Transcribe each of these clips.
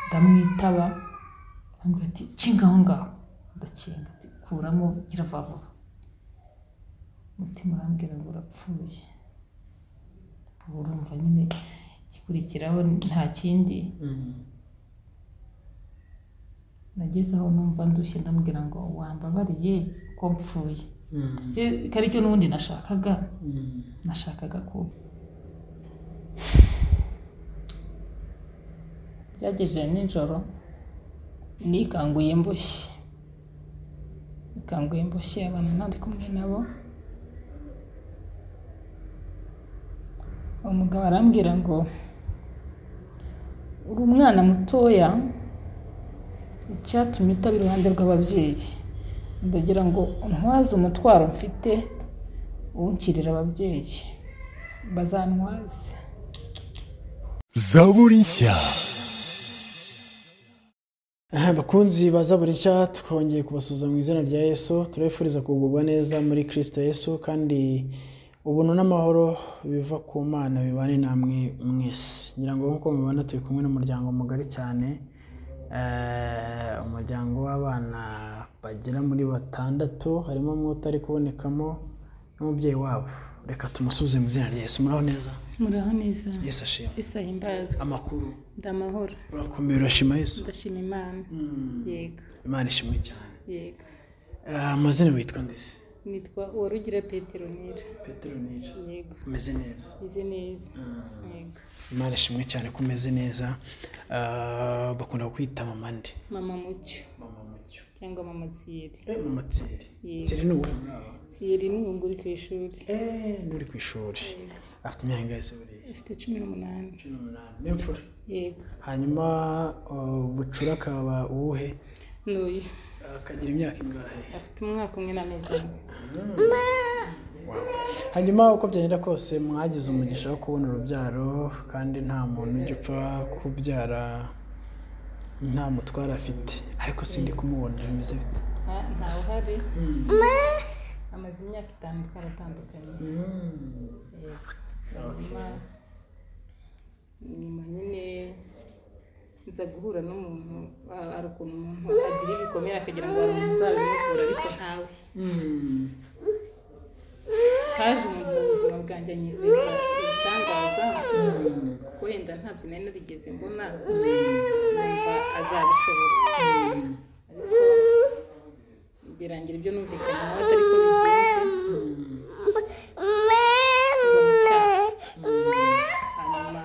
ndamwitaba ambwira ati kinga aho ngaho ndakinga ati kuramo gira vuba mutima urambwira ngo urapfuye urumva nyine gikurikiraho nta kindi nageze aho numva ndushye ndamubwira ngo wambabariye ko mpfuye kari cyo n'ubundi nashakaga ko byagejeje nijoro nikanguye mboshye abana ntari kumwe nabo umugabo arambwira ngo uri umwana mutoya icyatumye utaba iruhande rw'ababyeyi ndagira ngo ntwaze umutwaro mfite unkirira ababyeyi bazantwaze. Zaburi nshya. Bakunzi ba Zaburi nshya twongeye kubasuza mu izina rya Yesu, turabifuriza kugubwa neza muri Kristo Yesu kandi ubuntu n'amahoro biva ku Mana bibane namwe mwese. Ngira ngo nkuko mubona turi kumwe n'umuryango mugari cyane, umuryango w'abana bagera muri 6, harimo umwe utari kubonekamo n'umubyeyi wabo. Reka tumusuze mu izina rya Yesu. Muraho neza? Muraho neza. Yesu ashimwe. Isahimbazwe. Amakuru? Ndamahoro. Urakomeye urashima Yesu? Ndashima Imana. Yego. Imana ishimwe cyane. Yego. Amazina witwa ndese? Nitwa Uwarugira Petronira. Petronira. Yego. Umeze neza? Meze neza. Yego. Imana ishimwe cyane ko umeze neza. Bakunda kwita mama nde? Mama Mucyo. Mama Mucyo. Cyangwa Mama Tsiri. Mama Tsiri. Yego. Tsiri ni uwe muri aba? Tsiri ni uri ku ishuri. Uri ku ishuri. Afite imyaka ingahe se buriya? Afite 18. 18. N'imfura? Yego. Hanyuma bucura akaba uwuhe? N'uyu. Akagira imyaka ingahe? Afite umwaka umwe n'amezi 4. Hanyuma uko byagenda kose mwagize umugisha wo kubona urubyaro kandi nta muntu ujya upfa kubyara nta mutwara afite, ariko sindi kumubona bimeze bite? Ntawe uhari. Amaze imyaka 5 twaratandukanye. Nyuma nyine nza guhura n'umuntu ari ukuntu umuntu agira ibikomere akagira ngo azabimuvura ariko ntawe. Haje umuntu mu buzima bwanjye anyizeza ibitangaza kuko wenda ntabyo nari narigeze mbona numva azabishobora, ariko birangira ibyo numvikanye nawe atari ko bigenze ngo mu cyaha hanyuma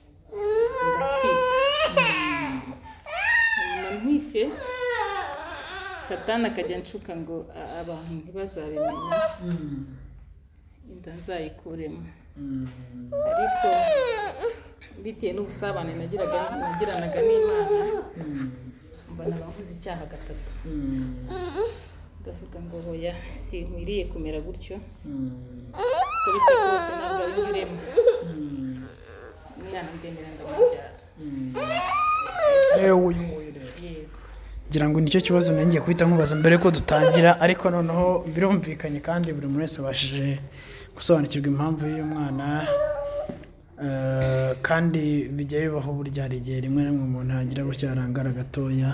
ntwise Satani akajya nshuka ngo abantu ntibazabimenya inda nzayikuremo, ariko bitewe n'ubusabane nagiranaga n'Imana mbona bankoze icyaha 3. Ndavuga ngo hoya sinkwiriye kumera gutyo ko bisa kose ntabwo abirema umwana ndemera ndamubyara. Rero uyu nguyu rero Yego. ngira ngo nicyo kibazo ngiye kwita nkubaza mbere ko dutangira, ariko noneho birumvikanye kandi buri muntu wese abashije gusobanukirwa impamvu y'uyu mwana, kandi bijya bibaho burya hari igihe rimwe na rimwe umuntu agira gutya arangara gatoya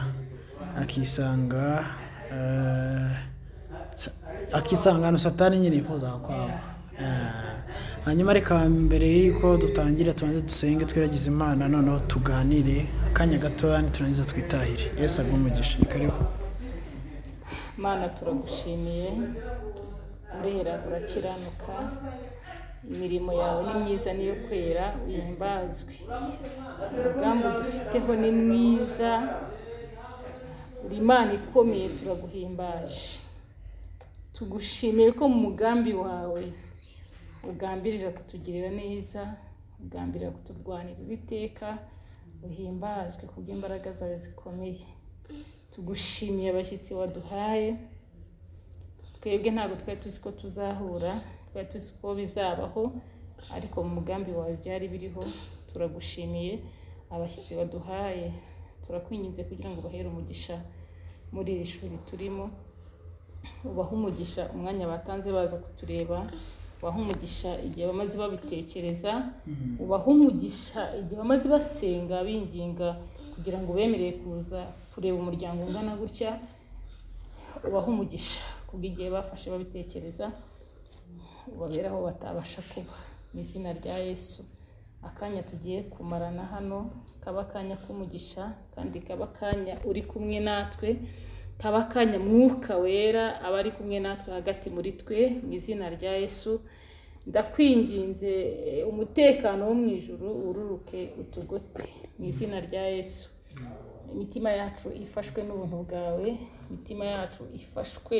akisanga hano Satani nyine yifuza kwabo. Hanyuma reka mbere y'uko dutangira tubanze dusenge twiragize Imana, noneho tuganire akanya gatoya niturangiza twitahire. Yesu agumugisha. Ni karibu. Mana turagushimiye, urera urakiranuka, imirimo yawe ni myiza niyo kwera, uhimbazwe. Umugambi dufiteho ni mwiza, uri Imana ikomeye, turaguhimbaje. Tugushimiye ko mu mugambi wawe ugambirira kutugirira neza, ugambirira kuturwanira iteka, uhimbazwe kubw'imbaraga zawe zikomeye. Tugushimiye abashyitsi waduhaye, twebwe ntabwo twari tuzi ko tuzahura, twari tuzi ko bizabaho, ariko mu mugambi wawe byari biriho. Turagushimiye abashyitsi waduhaye, turakwinginze kugira ngo bahere umugisha muri iri shuri turimo, ubaha umugisha umwanya batanze baza kutureba, ubaha umugisha igihe bamaze babitekereza, ubaha umugisha igihe bamaze basenga binginga kugira ngo bemereye kuza kureba umuryango ungana gutya, ubaha umugisha kubw'igihe bafashe babitekereza, ubaberaho batabasha kuba. Mu izina rya Yesu, akanya tugiye kumarana hano kaba akanya k'umugisha, kandi kaba akanya uri kumwe natwe, kaba akanya Mwuka Wera aba ari kumwe natwe hagati muri twe. Mu izina rya Yesu ndakwinginze, umutekano wo mu ijuru ururuke utugote mu izina rya Yesu. Imitima yacu ifashwe n'ubuntu bwawe, imitima yacu ifashwe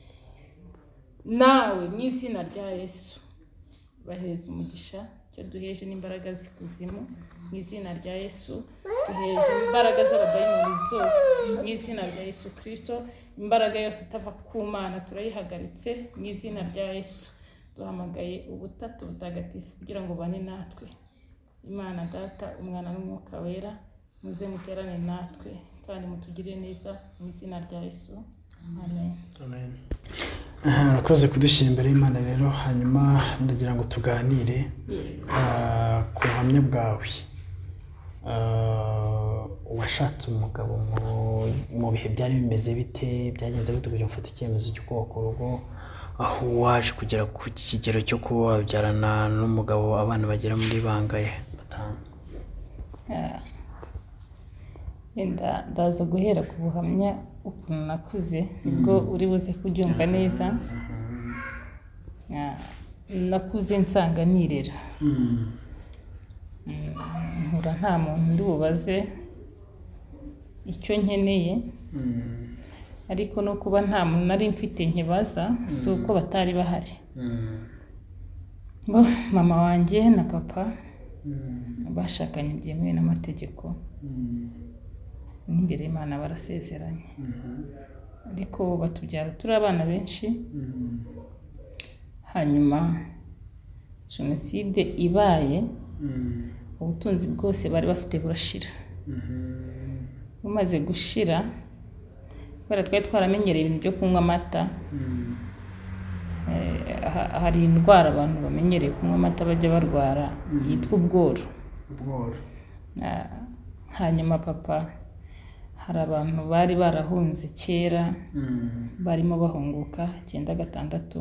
nawe mu izina rya Yesu. Bahereza umugisha, cyo duheje n'imbaraga z'ikuzimu mu izina rya Yesu. Duheje imbaraga z'abadayimoni zose mu izina rya Yesu Kristo. Imbaraga yose itava ku Mana turayihagaritse mu izina rya Yesu. Duhamagaye ubutatu butagatifu kugira ngo bane natwe, Imana Data, Umwana n'Umwuka Wera, muze muterane natwe kandi mutugire neza mu izina rya Yesu. Amen. Amen. Urakoze kudushyira imbere y'Imana rero, hanyuma ndagira ngo tuganire ku buhamya bwawe. Washatse umugabo mu bihe byari bimeze bite? Byagenze bite kugira ufate icyemezo cyo kubaka urugo, aho waje kugera ku kigero cyo kuba wabyarana n'umugabo abana bagera muri bangahe? 5. Ndaza guhera ku buhamya ukuntu nakuze, nibwo uri buze kubyumva neza. Nakuze nsanga nirera, nkura nta muntu ndi bubaze icyo nkeneye, ariko no kuba nta muntu nari mfite nkibaza, si uko batari bahari. Mama wanjye na papa bashakanye byemewe n'amategeko, n'imbere y'Imana barasezeranye, ariko batubyara turi abana benshi. Hanyuma jenoside ibaye, ubutunzi bwose bari bafite burashira. Bumaze gushira, kubera twari twaramenyereye ibintu byo kunywa amata, hari indwara abantu bamenyereye kunywa amata bajya barwara yitwa ubworo. Hanyuma papa, hari abantu bari barahunze kera, barimo bahunguka 96.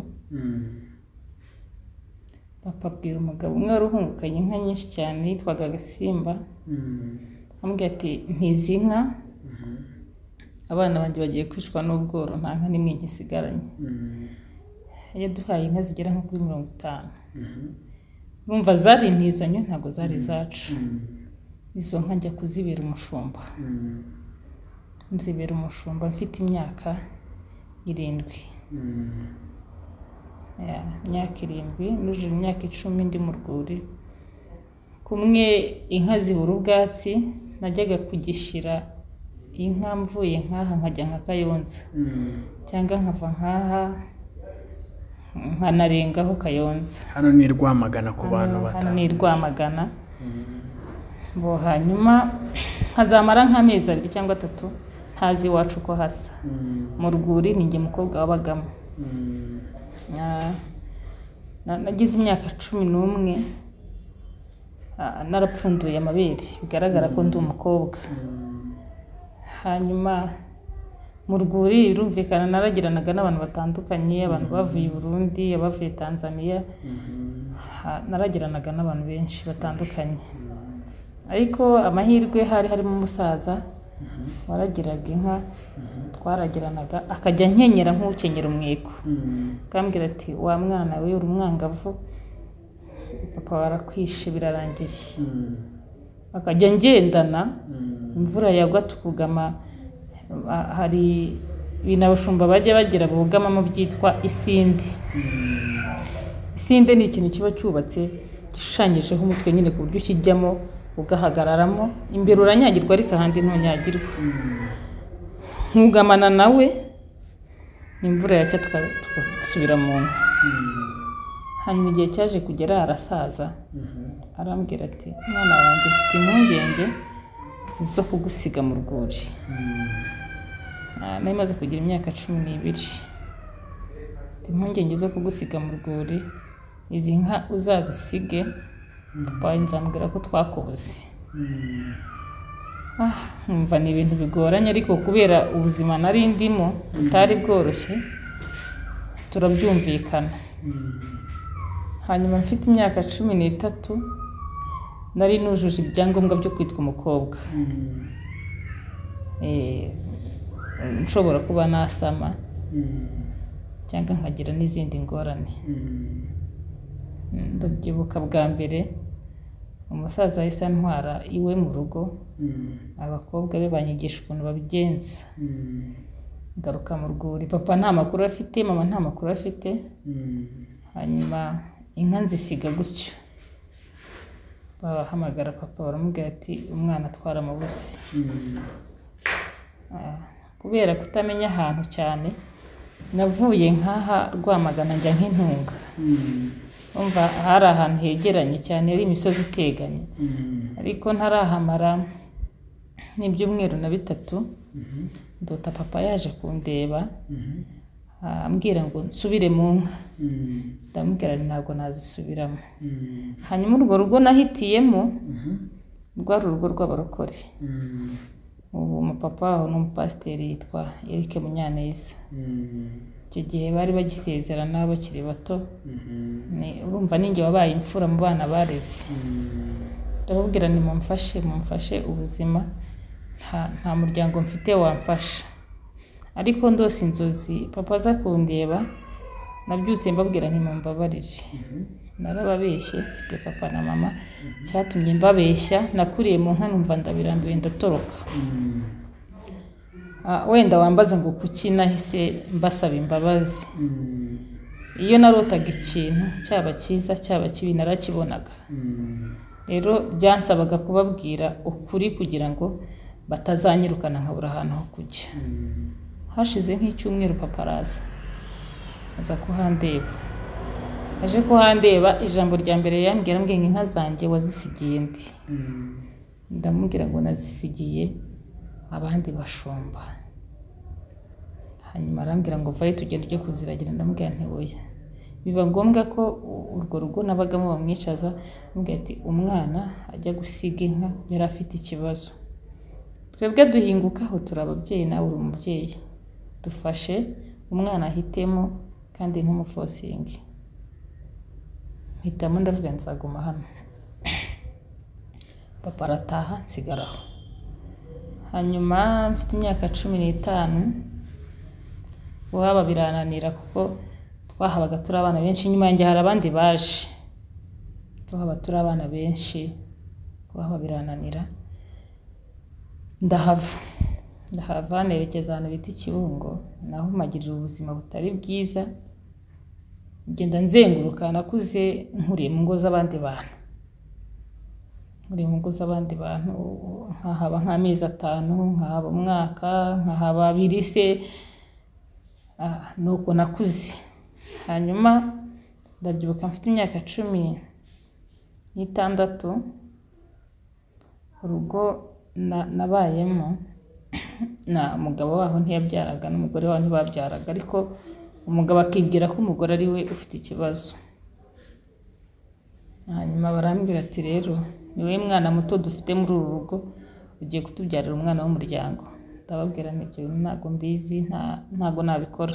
Papa abwira umugabo umwe wari uhungukanye inka nyinshi cyane yitwaga Gasimba, amubwira ati ntizi nka, abana banjye bagiye kwicwa n'ubworo, nta nka n'imwe nkisigaranye. Yaduhaye inka zigera nko kuri 50. Urumva zari intizanyo, ntabwo zari zacu. Izo nka njya kuzibera umushumba, nzibera umushumba mfite imyaka 7. Imyaka 7, nujuje imyaka 10 ndi mu rwuri. Kumwe inka zibura ubwatsi, najyaga kugishira inka mvuye nkaha nkajya nka Kayonza, cyangwa nkava nkaha nkanarengaho Kayonza. Hano ni Rwamagana ku bantu batanu. Hano ni Rwamagana. Hanyuma nkazamara nk'amezi 2 cyangwa 3 ntazi iwacu ko hasa. Mu rwuri ni njye mukobwa wabagamo. Nagize imyaka 11, narapfunduye amabere, bigaragara ko ndi umukobwa. Hanyuma mu rwuri birumvikana naragiranaga n'abantu batandukanye, abantu bavuye i Burundi, abavuye Tanzania, naragiranaga n'abantu benshi batandukanye. Ariko amahirwe hari harimo umusaza waragiraga inka, twaragiranaga akajya nkenyera nk'ukenyera umweko, akambwira ati wa mwana we uri umwangavu, papa warakwishe birarangiye. Akajya ngendana, imvura yagwa tukugama. Hari ibintu abashumba bajya bagira bugamamo byitwa isinde. Isinde ni ikintu kiba cyubatse gishushanyijeho umutwe nyine ku buryo ukijyamo ugahagararamo, imbere uranyagirwa ariko ahandi ntunyagirwa. Nkugamana nawe, imvura yacya tugasubira mu nka. Hanyuma igihe cyaje kugera arasaza, arambwira ati mwana wanjye mfite impungenge zo kugusiga mu rwuri. Nari maze kugira imyaka 12. Mfite impungenge zo kugusiga mu rwuri, izi nka uzazisige, papa nzambwira ko twakubuze. nkumva ni ibintu bigoranye ariko kubera ubuzima nari ndimo butari bworoshye turabyumvikana. Hanyuma mfite imyaka 13 nari nujuje ibyangombwa byo kwitwa umukobwa. Nshobora kuba nasama cyangwa nkagira n'izindi ngorane. Ndabyibuka bwa mbere umusaza yahise antwara iwe mu rugo, abakobwa be banyigisha ukuntu babigenza. Ngaruka mu rwuri, papa nta makuru afite, mama nta makuru afite. Hanyuma inka nzisiga gutyo, bahamagara papa baramubwira ati umwana atwara amabusi. Kubera kutamenya ahantu cyane navuye nkaha Rwamagana njya nk'intunga. Umva hari ahantu hegeranye cyane, ari imisozi iteganye, ariko ntarahamara n'ibyumweru na 3 ndota papa yaje kundeba ambwira ngo nsubire mu nka. Ndamubwira ntabwo nazisubiramo. Hanyuma urwo rugo nahitiyemo rwari urugo rw'abarokore. Ubu umupapa waho n'umupasiteri yitwa Eric Munyaneza. Icyo gihe bari bagisezerana bakiri bato. Urumva ninjye wabaye imfura mu bana bareze. Ndababwira ni mumfashe ubuzima, nta muryango mfite wamfasha. Ariko ndose inzozi papa aza kundeba, nabyutse mbabwira nti mumbabarire. Narababeshye, mfite papa na mama, cyatumye mbabeshya. Nakuriye mu nka numva ndabirambiwe ndatoroka. Wenda wambaza ngo kuki nahise mbasaba imbabazi. Iyo narotaga ikintu cyaba cyiza cyaba kibi narakibonaga. Rero byansabaga kubabwira ukuri kugira ngo batazanyirukana nkabura ahantu ho kujya. Hashize nk'icyumweru papa araza, aza kuhandeba. Aje kuhandeba, ijambo rya mbere yambwira ngo inka zanjye wazisigiye ndi. Ndamubwira ngo nazisigiye abandi bashumba. Hanyuma arambwira ngo vaye tugende ujye kuziragira. Ndamubwira nti oya, biba ngombwa ko urwo rugo nabagamo bamwicaza. Ndamubwira ati umwana ajya gusiga inka yari afite ikibazo. Twebwe duhingukaho turi ababyeyi, nawe uri umubyeyi, dufashe umwana ahitemo kandi ntumufosinge. Mpitamo ndavuga nzaguma hano. Papa arataha nsigaraho. Hanyuma mfite imyaka 15 waba birananira kuko twahabaga turi abana benshi. Nyuma yanjye hari abandi baje, tuhaba turi abana benshi, waba birananira. Ndahava nerekeza ahantu bita Kibungo, naho magirira ubuzima butari bwiza. Ngenda nzenguruka, nakuze nkuriye mu ngo z'abandi bantu. Muri mu ngo z'abandi bantu nkahaba nk'amezi 5, nkahaba umwaka, nkahaba 2 se. Nuko nakuze. Hanyuma ndabyibuka mfite imyaka 16, urugo nabayemo na umugabo waho ntiyabyaraga n'umugore waho ntibabyaraga, ariko umugabo akibwira ko umugore ari we ufite ikibazo. Hanyuma barambwira ati rero niwe mwana muto dufite muri uru rugo, ugiye kutubyarira umwana w'umuryango. Ndababwira n'ibyo ntago mbizi, ntago nabikora.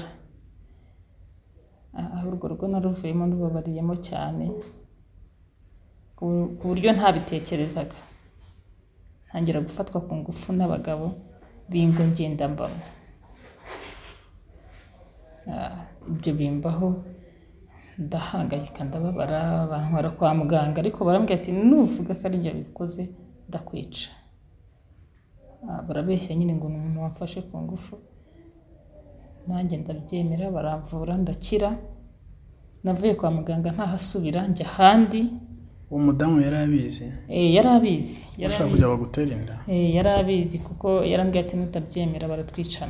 Urwo rugo naruvuyemo n'ubabariyemo cyane ku buryo ntabitekerezaga. Ntangira gufatwa ku ngufu n'abagabo bingo ngenda mbamo. Ibyo bimbaho ndahangayika, ndababara, bantwara kwa muganga, ariko barambwira ati nuvuga ko ari njye bikoze ndakwica. Barabeshya nyine ngo umuntu wamfashe ku ngufu. Nanjye ndabyemera, baramvura ndakira. Navuye kwa muganga ntahasubira, njya ahandi. Uwo mudamu yari abizi? Yari abizi. Ashaka kujya bagutera inda? Yari abizi kuko yarambwiye ati nutabyemera baratwicana.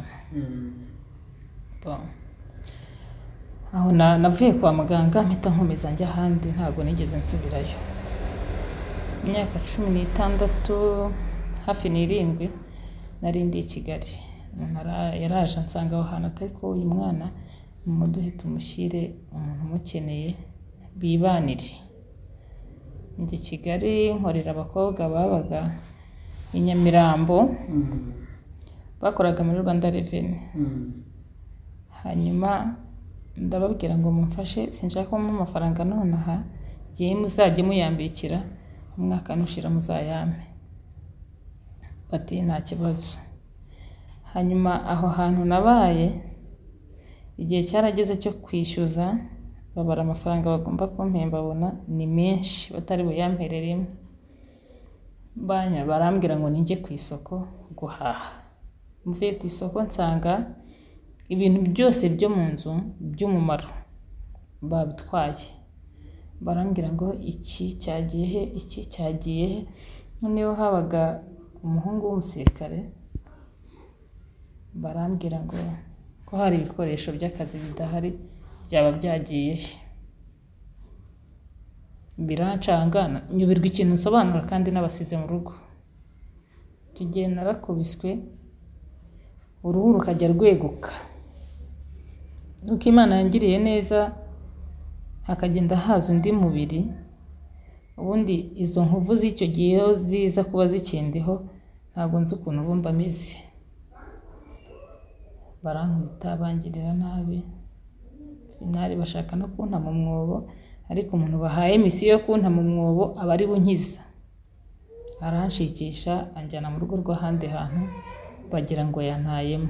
Aho navuye kwa muganga mpita nkomeza njya ahandi, ntago nigeze nsubirayo. Imyaka 16 hafi 7 nari ndi i Kigali. Yaraje ansanga aho hantu, ariko uyu mwana mumuduhe tumushyire umuntu umukeneye bibanire. Njye Kigali nkorera abakobwa babaga i Nyamirambo bakoraga muri Rwanda Revenue. Hanyuma ndababwira ngo mumfashe, sinshaka ko mu mafaranga nonaha, giye muzajye muyambikira umwaka nushira muzayame. Bati nta kibazo. Hanyuma aho hantu nabaye, igihe cyarageze cyo kwishyuza, babara amafaranga bagomba kumpemba, babona ni menshi batari buyampere rimwe. Barambwira ngo ninjye ku isoko guhaha. Mvuye ku isoko nsanga ibintu byose byo mu nzu by'umumaro babitwaye. Barambwira ngo iki cyagiye he, iki cyagiye he. Noneho habaga umuhungu w'umusirikare, barambwira ngo ko hari ibikoresho by'akazi bidahari, byaba byagiye he. Birancangana, nyubirwa ikintu nsobanura kandi n'abasize mu rugo. Tugiye narakubiswe, uruhu rukajya rweguka. Nuko Imana yangiriye neza, hakagenda haza undi mubiri. Ubundi izo nkovu z'icyo gihe iyo ziza kuba zikindiho, ntabwo nzi ukuntu bumva ameze. Barankubita, bangirira nabi. Finali bashaka no kunta mu mwobo, ariko umuntu bahaye misiyo yo kunta mu mwobo aba ari bunkiza. Aranshikisha anjyana mu rugo rw'ahandi hantu, bagira ngo yantayemo.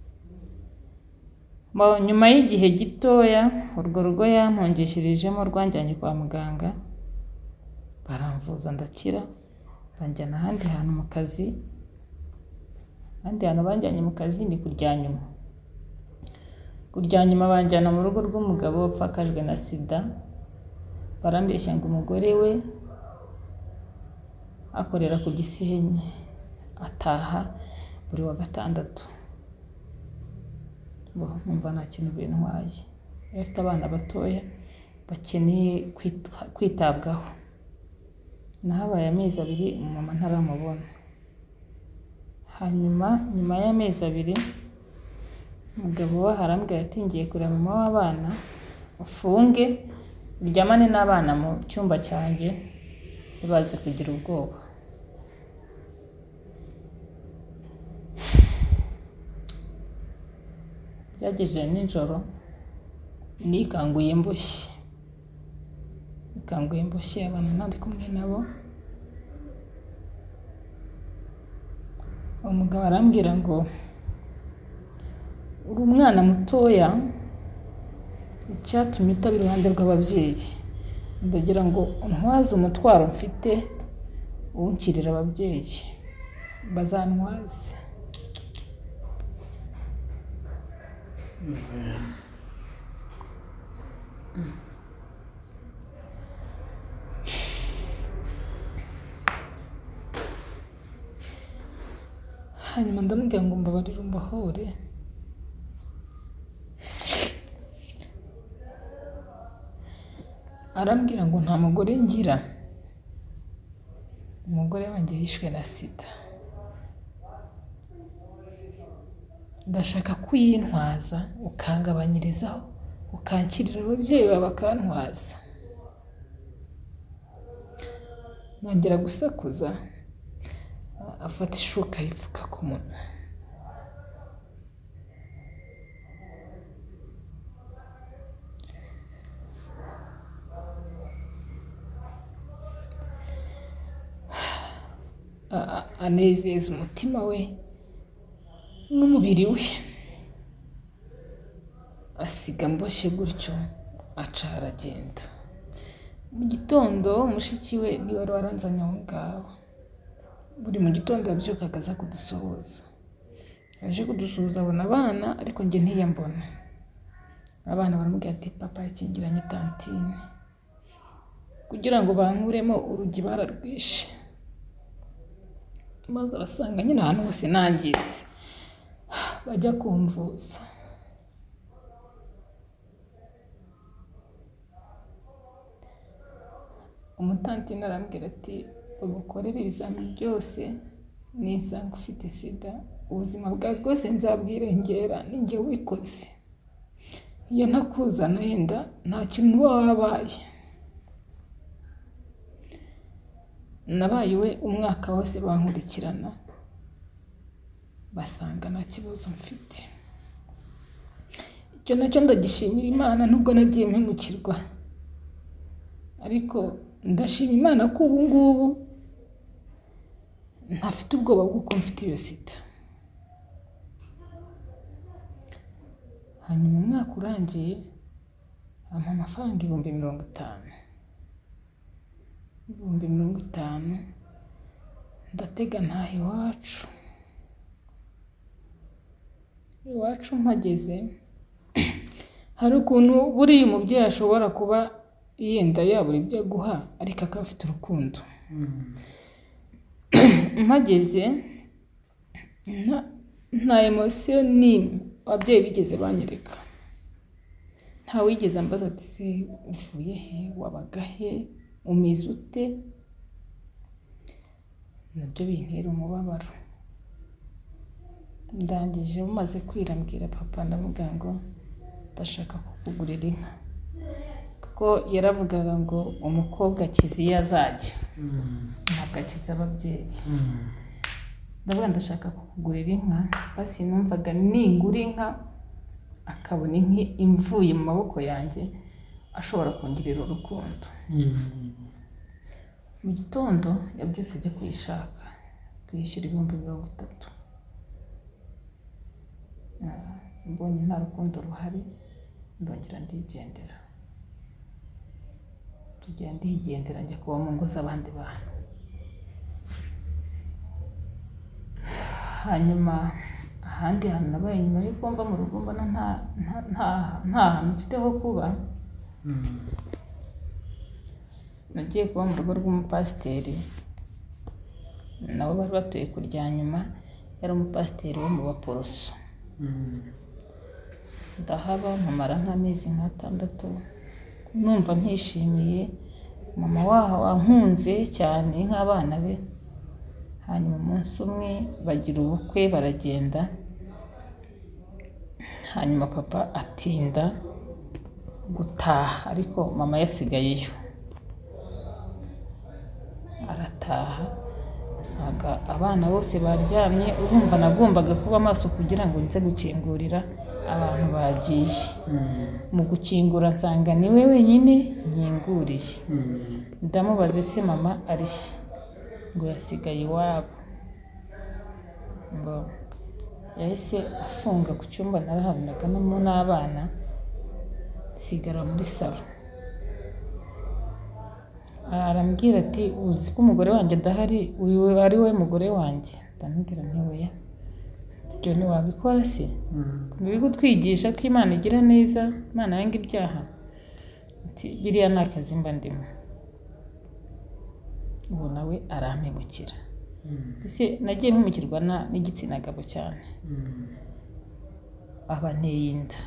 Nyuma y'igihe gitoya, urwo rugo yampungishirijemo rwanjyanye kwa muganga, baramvuza ndakira, banjyana ahandi hantu mu kazi. Ahandi hantu banjyanye mu kazi ni kuryanyuma. Kuryanyuma banjyana mu rugo rw'umugabo wapfakajwe na sida. Barambeshya ngo umugore we akorera ku Gisenyi, ataha buri wa gatandatu. Numva nta kintu bintwaye. Afite abana batoya bakeneye kwitabwaho. Nahabaye amezi 2 mama ntaramubona. Hanyuma nyuma y'amezi 2 umugabo we arambwira ati ngiye kureba mama w'abana, ufunge uryamane n'abana mu cyumba cyanjye, ntibaze kugira ubwoba. Byagejeje nijoro, nikanguye imbushye. Nikanguye imbushye, abana nari kumwe nabo. Umugabo arambwira ngo uri umwana mutoya, icyatumye utaba iruhande rw'ababyeyi. Ndagira ngo untwaze umutwaro mfite, unkirira ababyeyi bazantwaze. Hanyuma ndamubwira ngo mbabarire umbohore. Arambwira ngo nta mugore ngira, umugore wanjye yishwe na sida. Ndashaka kuyintwaza ukangabanyirizaho, ukankirira ababyeyi bawe bakantwaza. Nongera gusakuza, afata ishuka yipfuka ku munwa. Anezeza umutima we n'umubiri we, asiga mboshye gutyo, aca aragenda. Mu gitondo mushiki we niwe wari waranzanye aho ngaho. Buri mu gitondo yabyukaga aza kudusuhuza. Aje kudusuhuza abona abana, ariko njye ntiyambona. Abana baramubwira ati papa yakingiranye tantine, kugira ngo bankuremo urugi bararwishe. Maze abasanga nyine ahantu hose nangiritse, bajya kumvuza. Umutantine arambwira ati bagukorera ibizamini byose, ninsanga ufite sida, ubuzima bwawe bwose nzabwirengera, ninjye wikoze. Iyo ntakuzana yenda nta kintu wabaye. nabaye we umwaka wose bankurikirana basanga nta kibazo mfite. Icyo nacyo ndagishimira Imana nubwo nagiye mpemukirwa, ariko ndashima Imana ko ubu ngubu ntafite ubwoba bw'uko mfite iyo sida. Hanyuma umwaka urangiye ampa amafaranga 50,000. 50,000 ndatega ntaha iwacu mpageze hari ukuntu buriya umubyeyi ashobora kuba yenda yabura ibyo guha ariko akaba afite urukundo. Mpageze nta emotion n'imwe ababyeyi bigeze banyereka. Nta wigeze ambaza ati se uvuye he, wabaga he, umeze ute? Nabyo bintera umubabaro. Ndangije umaze kwirambwira papa ndamubwira ngo ndashaka kukugurira inka, kuko yaravugaga ngo umukobwa akize iyo azajya ntabwo akiza ababyeyi. Ndavuga ndashaka kukugurira inka, basi numvaga ningura inka akabona inka imvuye mu maboko yanjye ashobora kongera urukundo. Mu gitondo yabyutse ajya kuyishaka, tuyishyura 30,000. Mbonye nta rukundo ruhari ndongera ndigendera. Tugenda ndigendera njya kuba mu ngo z'abandi bantu. Hanyuma ahandi hantu nabaye nyuma y'uko mva mu rugo mbona nta hantu mfite ho kuba, nagiye kuba mu rugo rw'umupasiteri, nawe bari batuye kurya nyuma, yari umupasiteri wo mu Baporoso. Ndahaba mpamara nk'amezi 6 numva mpishimiye, mama waho wankunze cyane nk'abana be. Hanyuma umunsi umwe bagira ubukwe baragenda, hanyuma papa atinda gutaha ariko mama yasigayeyo. Arataha asanga abana bose baryamye, urumva nagombaga kuba amaso kugira ngo nze gukingurira abantu bagiye. Mu gukingura nsanga niwe wenyine nkinguriye. Ndamubaze se mama ari ngo yasigaye iwabo. Ngo yahise afunga ku cyumba narahabonagamo n'abana, sigara muri salo. Arambwira ati uzi ko umugore wanjye adahari, uyu ari we mugore wanjye? Ndamubwira nti oya. Ibyo ntiwabikora se? Biri kutwigisha ko Imana igira neza, Imana yanga ibyaha. Ati biriya nta kazi mba ndimo. Ubu nawe arampemukira. Ese nagiye mpemukirwa n'igitsina gabo cyane. Aba nteye inda.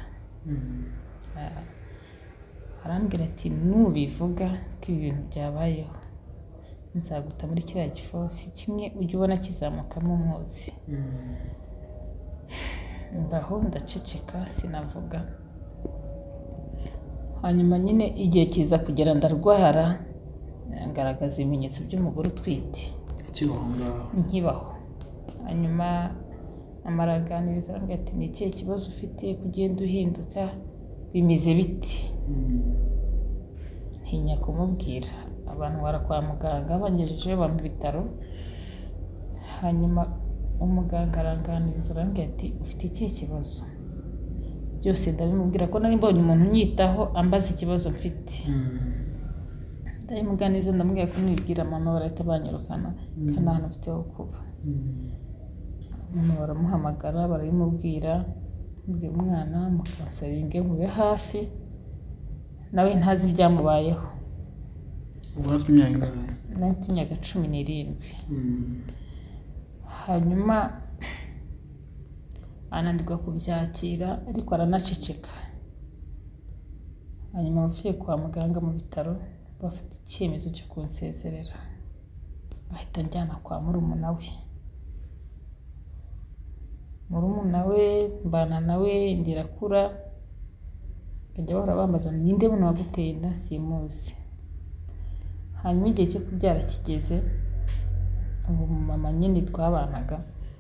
Arambwira ati nubivuga ko ibintu byabayeho nzaguta muri kiriya gifosi kimwe ujye ubona kizamukamo umwotsi. Mbaho ndaceceka sinavuga. Hanyuma nyine igihe kiza kugera ndarwara, ngaragaza ibimenyetso by'umugore utwite nkibaho. Hanyuma amaraganiriza arambwira ati ni ikihe kibazo ufite kugenda uhinduka, bimeze biti? Ntinya kumubwira. Abantu bara kwa muganga bangejeje bampa ibitaro. Hanyuma umuganga aranganiriza arambwira ati ufite ikihe kibazo? Byose ndabimubwira ko nari mbonye umuntu unyitaho ambaza ikibazo mfite. Ndabimuganiza ndamubwira ko nibwira mama barahita banyirukana kandi ahantu mfite ho kuba. Mama baramuhamagara barabimubwira, mbwira umwana mukansoringe nkube hafi nawe ntazi ibyamubayeho. Ubu afite imyaka ingahe? Nafite imyaka 17. Hanyuma ananirwa kubyakira ariko aranaceceka. Hanyuma bavuye kwa muganga mu bitaro bafite icyemezo cyo kunsezerera, ahita njyana kwa murumuna we. Murumuna we mbana nawe ndirakura, bajya bahora bambaza ninde buno waguteye inda, simuzi. Hanyuma igihe cyo kubyara kigeze ubu mama nyine twabanaga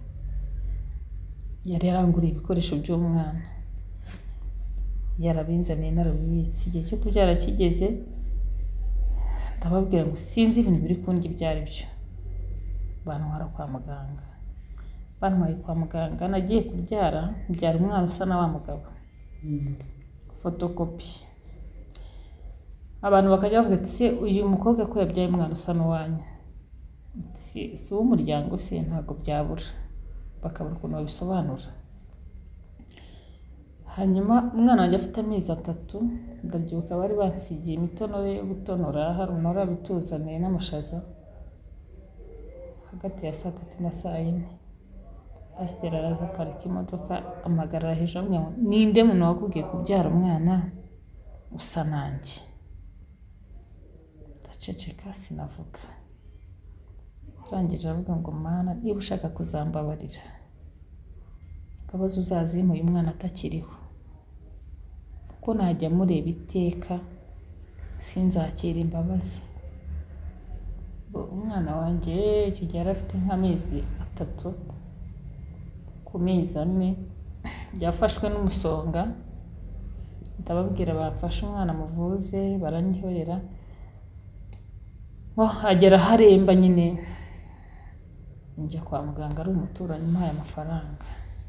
yari yaranguriye ibikoresho by'umwana, yarabinzaniye narabibitse. Igihe cyo kubyara kigeze ndababwira ngo sinzi ibintu biri kundya ibyo ari byo, bantwara kwa muganga. Bantwaye kwa muganga, nagiye kubyara mbyara umwana usa na wa mugabo, fotokopi. Abantu bakajya bavuga ati se uyu mukobwa ko yabyaye umwana usa n'uwanyu, si w'umuryango se? Ntabwo byabura, bakabura ukuntu babisobanura. Hanyuma umwana wanjye afite amezi 3, ndabyibuka bari bansigiye imitonore yo gutonora, hari unora bituzaniye n'amashaza hagati ya 3 na 4. Pasiteri araza aparika imodoka, amagarara hejuru amwe, ninde muntu wakubwiye kubyara umwana usa nanjye? Ndaceceka sinavuga. Rangije avuga ngo mana, niba ushaka kuzambabarira, imbabazi uzazimpa uyu mwana atakiriho, kuko najya mureba iteka sinzakira imbabazi. Umwana wanjye icyo gihe yari afite nk'amezi 3, ku mezi 4 yafashwe n'umusonga. Ndababwira bafashe umwana muvuze, baranyihorera. Agera haremba nyine, njya kwa muganga ari umuturanyi umpaye amafaranga.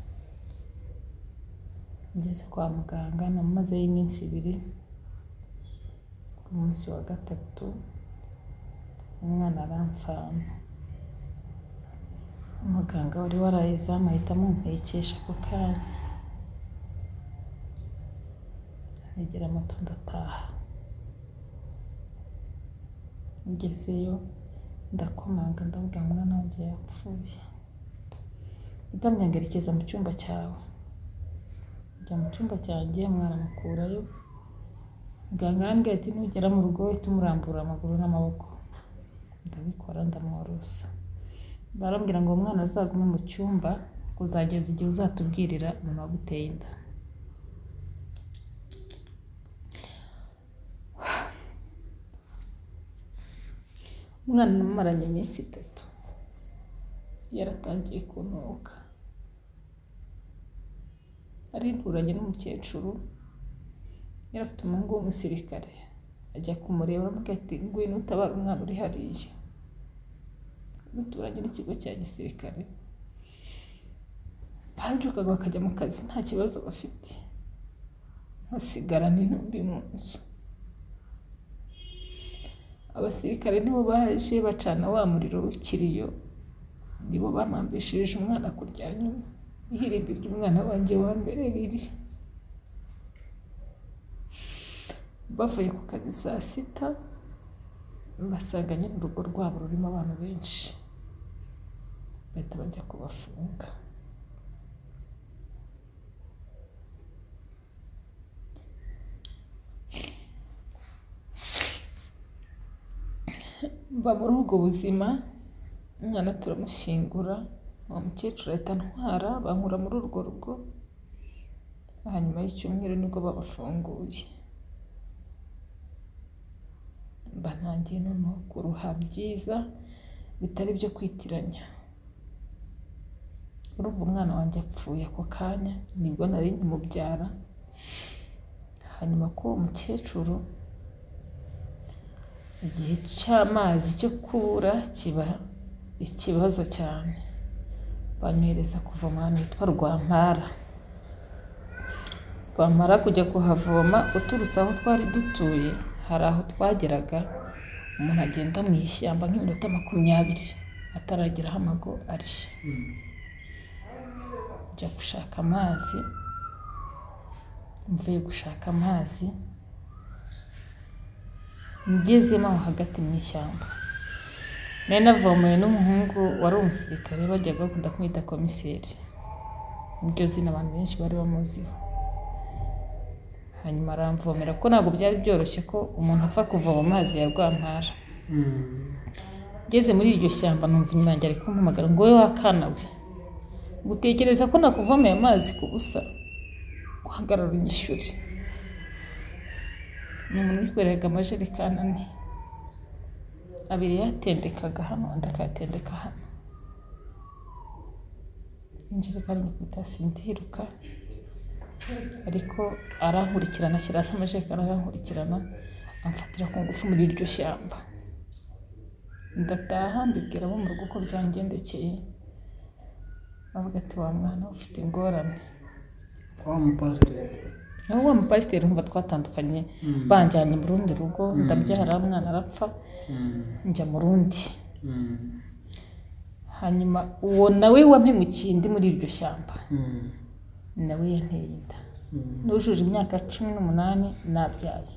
Ngeze kwa muganga namazeyo iminsi 2. Ku munsi wa 3 umwana aramfana. Umuganga wari warayiza amahita amumpekesha ako kanya. Negera moto ndataha. Ngezeyo ndakomanga, ndavuga umwana wanjye yapfuye. Ndamwangerekeza mu cyumba cyawe. Njya mu cyumba cyanjye, umwana mukurayo. Muganga arambwira ati nugera mu rugo uhite umurambura amaguru n'amaboko. Ndabikora, ndamworosa. Barambwira ngo umwana azagume mu cyumba kuzageza igihe uzatubwirira umuntu waguteye inda. Umwana namumaranye iminsi 3, yaratangiye kunuka. Arinturanye n'umukecuru, yari afite umuhungu w'umusirikare. Ajya kumureba aramubwira ati ngwino utabara umwana uri hariya. Duturanye n'ikigo cya gisirikare, barabyukaga bakajya mu kazi nta kibazo bafite, basigara n'intumbi mu nzu. Abasirikare nibo baje bacana wa muriro w'ikiriyo, nibo bamambishije umwana kuryanya ihirimbi ry'umwana wanjye wa mbere riri. Bavuye ku kazi saa 6, basanga nyine urugo rwabo rurimo abantu benshi, bahita bajya kubafunga. Mba muri ubwo buzima, umwana turamushyingura, uwo mukecuru ahita antwara bankura muri urwo rugo. Hanyuma y'icyumweru nibwo babafunguye. Mba ntangiye noneho kuruha byiza bitari byo kwitiranya. Urumva umwana wanjye apfuye ako kanya, nibwo nari nkimubyara. Hanyuma ko umukecuru igihe cy'amazi cyo kubura kiba ikibazo cyane, banyohereza kuvoma ahantu hitwa Rwampara. Rwampara kujya kuhavoma uturutse aho twari dutuye, hari aho twageraga umuntu agenda mu ishyamba nk'iminota 20 ataragera aho amago ari. Njya gushaka amazi, mvuye gushaka amazi, ngezemo aho hagati mu ishyamba. Nari navomeye n'umuhungu wari umusirikare, bajyaga bakunda kumwita komiseri, niryo zina abantu benshi bari bamuziho. Hanyuma aramvomera, ko ntabwo byari byoroshye ko umuntu apfa kuvoma amazi ya Rwampara. Ngeze muri iryo shyamba numva inyuma yanjye ari kumpamagara ngo wowe wakana we, gutekereza ko nakuvomeye amazi ku busa, guhagarara unyishyure. Ni umuntu wikoreraga amajerekani 4. abiri yatendekaga hano andi akayatendeka hano, injerekani nyikubita sindiruka, ariko arankurikirana ashyira hasi amajerekani arankurikirana amfatira ku ngufu muri iryo shyamba. Ndataha mbibwira abo mu rugo ko byangendekeye, bavuga ati wa mwana ufite ingorane. Wa mupasiteri umva twatandukanye, banjyanye mu rundi rugo ndabyara, umwana arapfa, njya mu rundi. Hanyuma uwo nawe wampemukiye ndi muri iryo shyamba nawe yanteye inda, nujuje imyaka 18 nabyaye.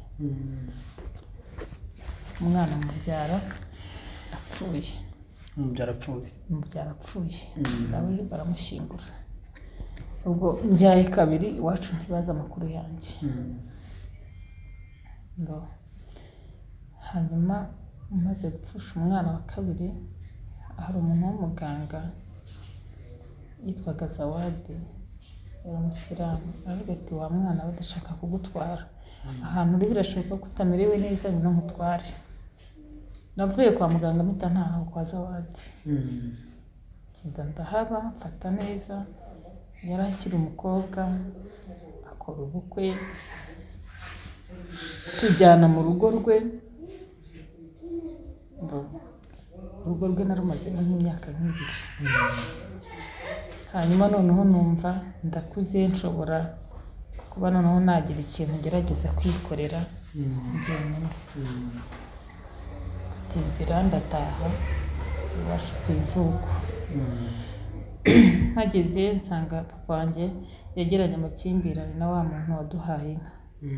Umwana mubyara apfuye, mubyara apfuye nawe baramushyingura. Ubwo njyaye kabiri iwacu ntibaza amakuru yanjye. Hanyuma maze gupfusha umwana wa kabiri, hari umuntu w'umuganga yitwaga Zawadi, yari umusiramu, aravuga ati wa mwana we ndashaka kugutwara ahantu uri, birashoboka ko utamerewe neza, ngwino nkutware. Navuye kwa muganga mpita ntaha kwa Zawadi, ngenda ndahaba mfata neza. Yari akiri umukobwa, akora ubukwe, tujyana mu rugo rwe. Urugo rwe narumaze nk'imyaka 2. Hanyuma noneho numva ndakuze, nshobora kuba noneho nagira ikintu ngerageza kwikorera njyenyine. Inzira ndataha iwacu ku ivuko. Mpageze nsanga papa wanjye yegeranye amakimbirane na wa muntu waduhaye inka.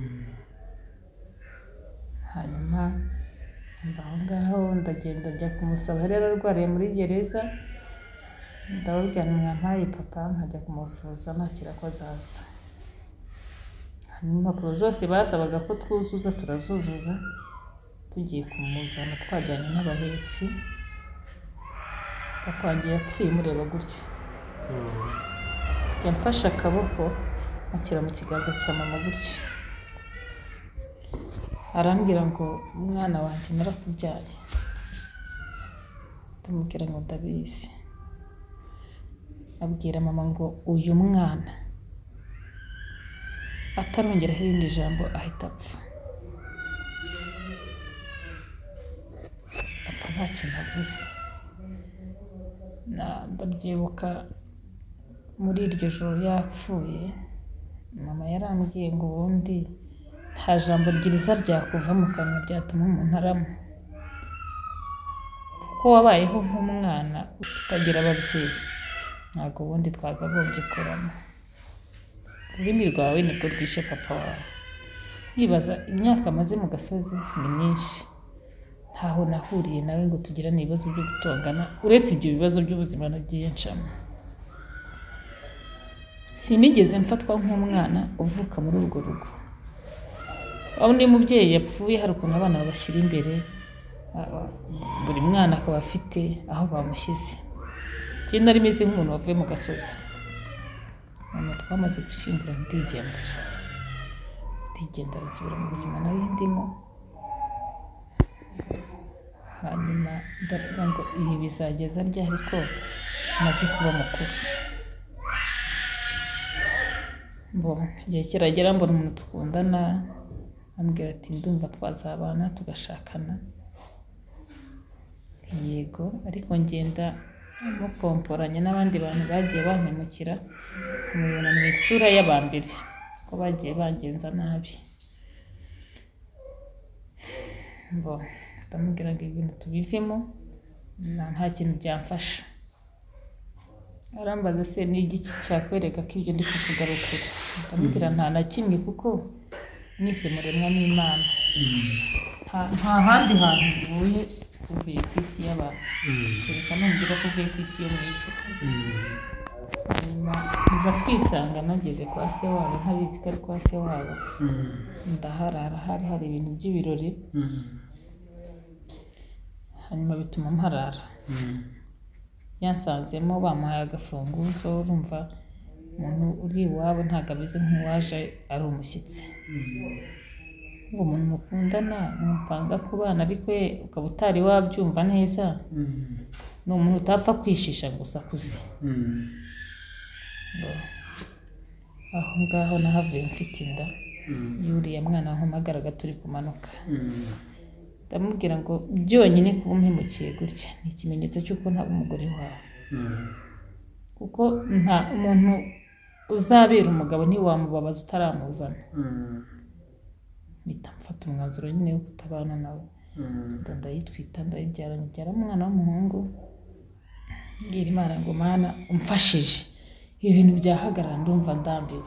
Hanyuma mbaho ngaho ndagenda njya kumusaba, rero arwariye muri gereza. Ndababwira mwampaye papa nkajya kumuvuza nakira ko azaza. Hanyuma impapuro zose basabaga ko twuzuza turazuzuza, tugiye kumuzana twajyanye n'abahetsi. Papa wanjye yapfuye mureba gutya, yamfashe akaboko akira mu kiganza cya mama gutya, arambwira ngo umwana wanjye narakubyaye. Ndamubwira ngo ndabizi. Abwira mama ngo uyu mwana atarongeraho irindi jambo ahita apfa. Apfa nta kintu avuze. Ndabyibuka muri iryo joro yapfuye, mama yarambwiye ngo ubundi nta jambo ryiza ryakuva mu kanwa ryatuma umuntu arama, kuko wabayeho nk'umwana utagira ababyeyi, ntabwo ubundi twagagombye kurama. Ururimi rwawe nibwo rwishe papa wawe. Nibaza imyaka amaze mu gasozi ni myinshi, ntaho nahuriye nawe ngo tugirane ibibazo byo gutongana, uretse ibyo bibazo by'ubuzima nagiye ncamo. Sinigeze mfatwa nk'umwana uvuka muri urwo rugo. Aho undi mubyeyi yapfuye hari ukuntu abana babashyira imbere, buri mwana akaba afite aho bamushyize. Njye nari meze nk'umuntu wavuye mu gasozi. Twamaze gushyingura ndigendera nsubira mu buzima nari ndimo. Hanyuma ndavuga ngo ibi bizageza ryari ko maze kuba mukuru. Igihe kiragera mbona umuntu dukundana, ambwira ati ndumva twazabana tugashakana. Yego, ariko ngenda mupomporanye n'abandi bantu bagiye bampemukira, nkamubona mu isura y'abambere ko bagiye bangenza nabi. Ndamubwira ngo ibintu tubivemo, nta kintu byamfasha. Arambaza se ni igiki cyakwereka ko ibyo ndi kuvuga ari ukuri? Ndamubwira nta na kimwe, kuko mwese muremwa n'Imana. Nta handi hantu uvuye ku isi y'abantu, kereka numbwira ko uvuye ku isi yo mu ijuru. Nza kwisanga nageze kwa se wabo, ntabizi ko ari kwa se wabo. Ndaharara, hari ibintu by'ibirori. Hanyuma bituma mparara. Yansanzemo bamuhaye agafunguzo, urumva umuntu uri iwabo ntabwo ameze nk'uwaje ari umushyitsi. ngo umuntu mukundana mupanga kubana ariko ukaba utari wabyumva neza ni umuntu utapfa kwishisha gusa kuze aho ngaho nahavuye mfite inda yuriya mwana wampamagaraga turi kumanuka ndamubwira ngo byonyine kuba umpemukiye gutya ni ikimenyetso cy'uko ntaba umugore wawe kuko nta umuntu uzabera umugabo ntiwamubabaza utaramuzana mpita mfata umwanzuro nyine wo kutabana nawe ndayitwita ndayibyara nyibyara umwana w'umuhungu mbwira Imana ngo Mana umfashije ibi bintu byahagarara ndumva ndambiwe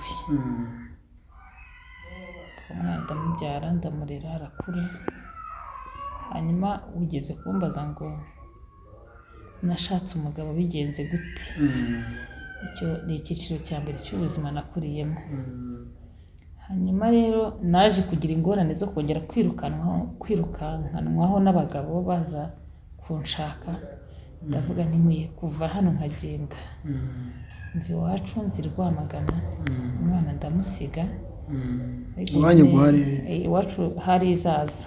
umwana ndamubyara ndamurera arakura hanyuma ugeze kumbaza ngo nashatse umugabo bigenze gute icyo ni icyiciro cya mbere cy'ubuzima nakuriyemo hanyuma rero naje kugira ingorane zo kongera kwirukankanwaho n'abagabo baza kunshaka ndavuga ntimuye kuva hano nkagenda mva iwacu nzi Rwamagana umwana ndamusiga iwacu hari Izaza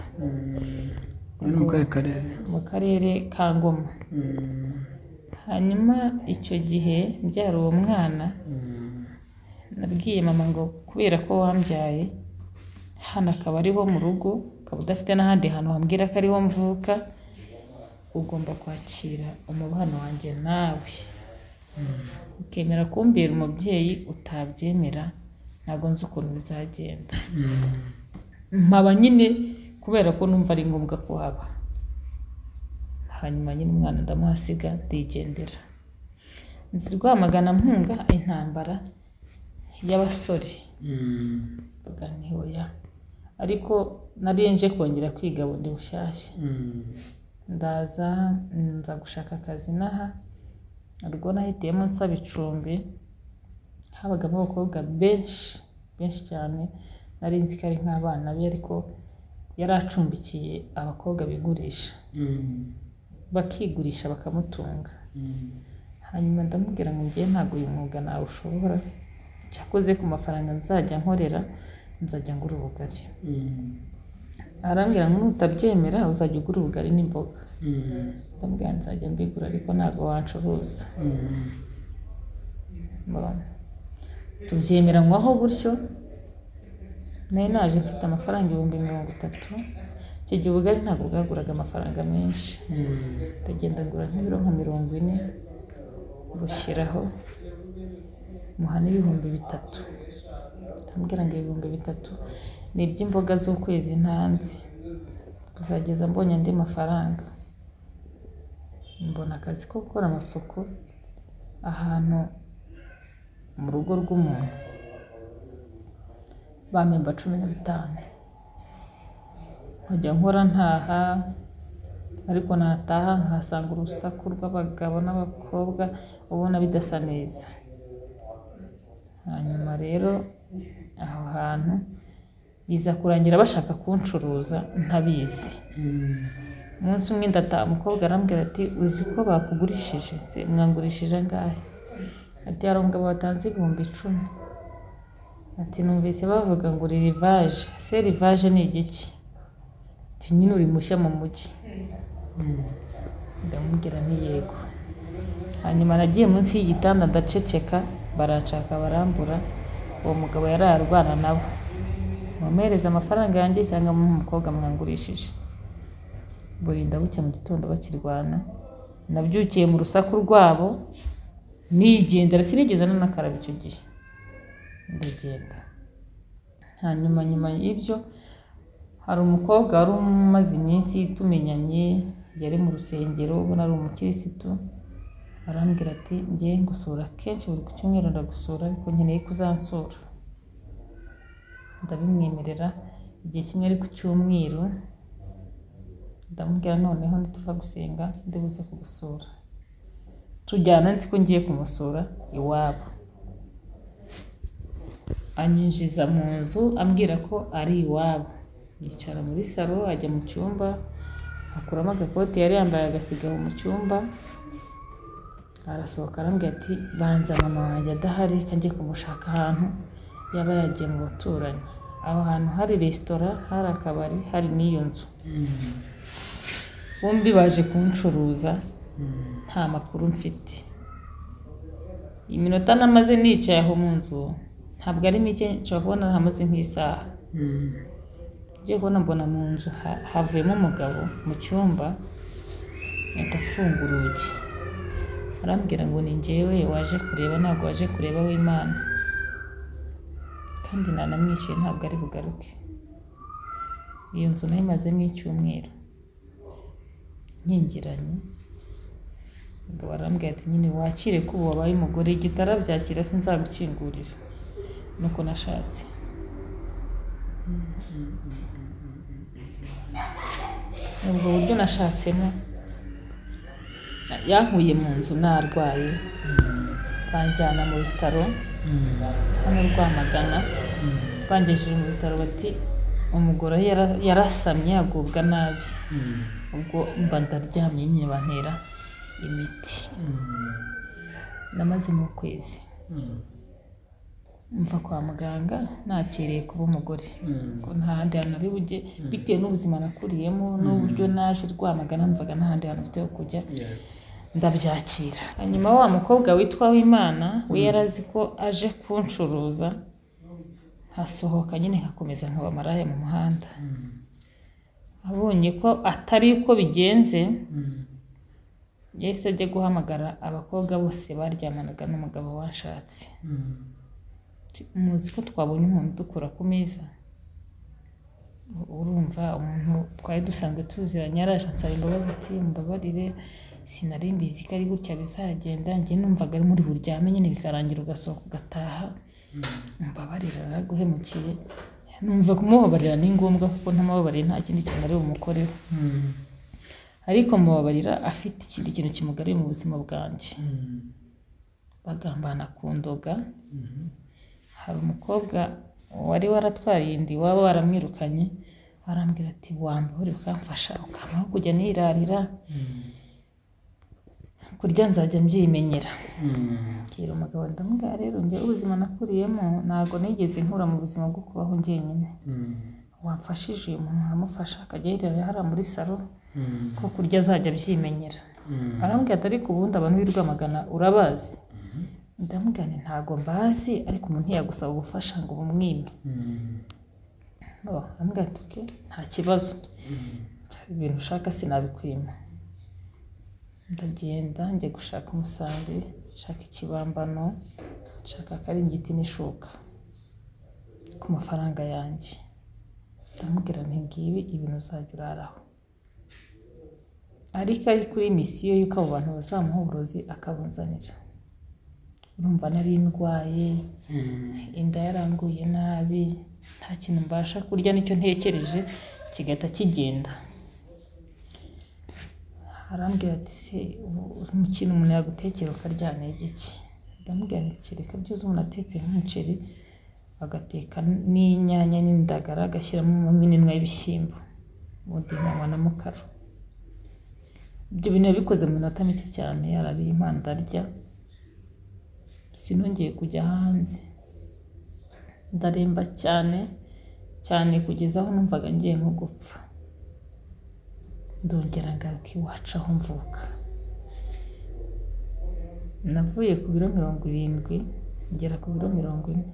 mu karere ka Ngoma hanyuma icyo gihe mbyara uwo mwana nabwiye mama ngo kubera ko wambyaye hano akaba ariho mu rugo ukaba udafite n'ahandi hantu wambwira ko ariho mvuka ugomba kwakira umubano wanjye nawe ukemera kumbera umubyeyi utabyemera ntabwo nzi ukuntu bizagenda mpaba nyine kubera ko numva ari ngombwa kuhaba hanyuma nyine umwana ndamuhasiga ndigendera nzi Rwamagana mpunga intambara y'abasore baganihoya ariko narinje kongera kwiga bundi bushyashya ndaza nza gushaka akazi naha narwo nahitiyemo nsaba icumbi habagamo abakobwa benshi cyane nari nzi ko ari nk'abana be ariko yari acumbikiye abakobwa bigurisha bakigurisha bakamutunga hanyuma ndamubwira ngo ngiye ntabwo uyu mwuga nawe ushobora cyakoze ku mafaranga nzajya nkorera nzajya ngura ubugari arambwira ngo nutabyemera uzajya ugura ubugari n'imboga ndamubwira nzajya mbigura ariko ntabwo wancuruza tubyemeranywaho gutyo nari naje mfite amafaranga 30,000 icyo gihe ubugari ntabwo bwaguraga amafaranga menshi ndagenda ngura nk'ibiro nka 40 bushyiraho muhana 3,000 ndamubwira ngo 3,000 ni iby'imboga z'ukwezi ntanzi kuzageza mbonye andi mafaranga mbona akazi ko gukora amasuku ahantu mu rugo rw'umuntu bamemba 15 nkajya nkora ntaha ariko nataha nkasanga urusaku rw'abagabo n'abakobwa ubona bidasa neza hanyuma rero aho hantu biza kurangira bashaka kuncuruza ntabizi umunsi umwe ndataha umukobwa arambwira ati uzi ko bakugurishije se mwangurishije angahe ati hari umugabo watanze 10,000 ati numvise bavuga ngo rivage se rivage ni igiki ati nyine uri mushya mu mujyi ndamubwira nti yego hanyuma nagiye munsi y'igitanda ndaceceka baranshaka barambura uwo mugabo yararwana nabo mumereza amafaranga yanjye cyangwa umukobwa mwangurishije burinda bucya mu gitondo bakirwana nabyukiye mu rusaku rwabo nigendera sinigeze nanakaraba icyo gihe ndagenda hanyuma nyuma y'ibyo hari umukobwa wari umaze iminsi tumenyanye yari mu rusengero ubona ari umukirisitu arambwira ati ngiye ngusura kenshi buri cyumweru ndagusura ariko nkeneye kuzansura ndabimwemerera igihe kimwe ari ku cyumweru ndamubwira noneho ntituva gusenga ndibuze kugusura tujyana nzi ko ngiye kumusura iwabo anyinjiza mu nzu ambwira ko ari iwabo yicara muri salo ajya mu cyumba akuramo agakoti yari yambaye agasigaho mu cyumba arasohoka arambwira ati banza mama wanjye adahari kanjye kumushaka ahantu yaba yagiye mu baturanyi aho hantu hari resitora, hari akabari, hari n'iyo nzu. Bombi baje kuncuruza, nta makuru mfite. Iminota namaze nicaye aho mu nzu ntabwo ari mike, nshobora kubona hamaze nk'isaha. Ngiye kubona mbona mu nzu havuyemo umugabo mu cyumba, agafunga urugi. Arambwira ngo ni njyewe waje kureba, ntabwo waje kureba w'Imana. Kandi nanamwishyuye ntabwo ari bugaruke. Iyo nzu nayo imazemo icyumweru nkingiranye. Ubwo barambwira ati nyine wakire ko ubu wabaye umugore, igitarabyakira sinzabikingurira. Nuko nashatse. Ubwo buryo nashatsemo yankuye mu nzu narwaye, banjyana mu bitaro hano Rwamagana. Bangejeje mu bitaro bati umugore yarasamye agubwa nabi. Ubwo mba ndaryamye nyine bantera imiti. Namaze mu kwezi mva kwa muganga nakiriye kuba umugore, ko nta handi hantu ari bujye bitewe n'ubuzima nakuriyemo n'uburyo naje Rwamagana, numvaga nta handi hantu mfite ho kujya. Ndabyakira. Hanyuma wa mukobwa witwa w'Imana we yarazi ko aje kuncuruza, nkasohoka nyine nkakomeza nkaba maraya mu muhanda. Abonye ko atari uko bigenze, yahise ajya guhamagara abakobwa bose baryamanaga n'umugabo washatse. Muzi ko twabonye umuntu dukura ku meza. Urumva umuntu twari dusanzwe tuziranye yaraje ansaba imbabazi ati mbabarire, sinari mbizi ko ari gutya bizagenda, njye numvaga ari muri buryame nyine bikarangira ugasohoka ugataha. Mbabarira naraguhemukiye. Numva kumubabarira ni ngombwa kuko ntamubabariye nta kindi kintu ari bumukoreho. Ariko mubabarira afite ikindi kintu kimugariye mu buzima bwanjye. Bagambana kundoga. Hari umukobwa wari waratwariye indi waba waramwirukanye, arambwira ati wambabarira ukamfasha ukamaho kujya nirarira, kurya nzajya mbyimenyera. Kira umugabo ndamubwira rero njye ubuzima nakuriyemo ntago nigeze nkura mu buzima bwo kubaho njyenyine. Wamfashije uyu muntu aramufasha akajya yirarira hariya muri salo, ko kurya azajya abyimenyera. Arambwira ati ariko ubundi abantu b'i Rwamagana urabazi? Ndamubwira nti ntago mbazi, ariko umuntu ntiyagusaba ubufasha ngo bumwime. Arambwira ati okay, nta kibazo, ibintu ushaka sinabikwima. Ndagenda njye gushaka umusambi, nshaka ikibambano, nshaka akaringiti n'ishuka ku mafaranga yanjye. Ndamubwira nti ngibi ibintu uzajya uraraho. Ariko ari kuri misiyo y'uko abo bantu bazamuha uburozi akabunzanira. Urumva nari ndwaye, inda yaranguye nabi, nta kintu mbasha kurya, nicyo ntekereje kigahita kigenda. Arambwira ati se mu kintu umuntu yagutekera ukaryana igiki? Ndamubwira nti kereka byuze umuntu atetse nk'umuceri agateka n'inyanya n'indagara agashyiramo iminwa y'ibishyimbo, ubundi nkanywa na mukaro. Ibyo bintu yabikoze mu minota mike cyane, arabimpa ndarya. Sinongeye kujya hanze, ndaremba cyane cyane kugeza aho numvaga ngiye nko gupfa. Ndongera ngaruka iwacu aho mvuka. Navuye ku biro 70 ngera ku biro 40.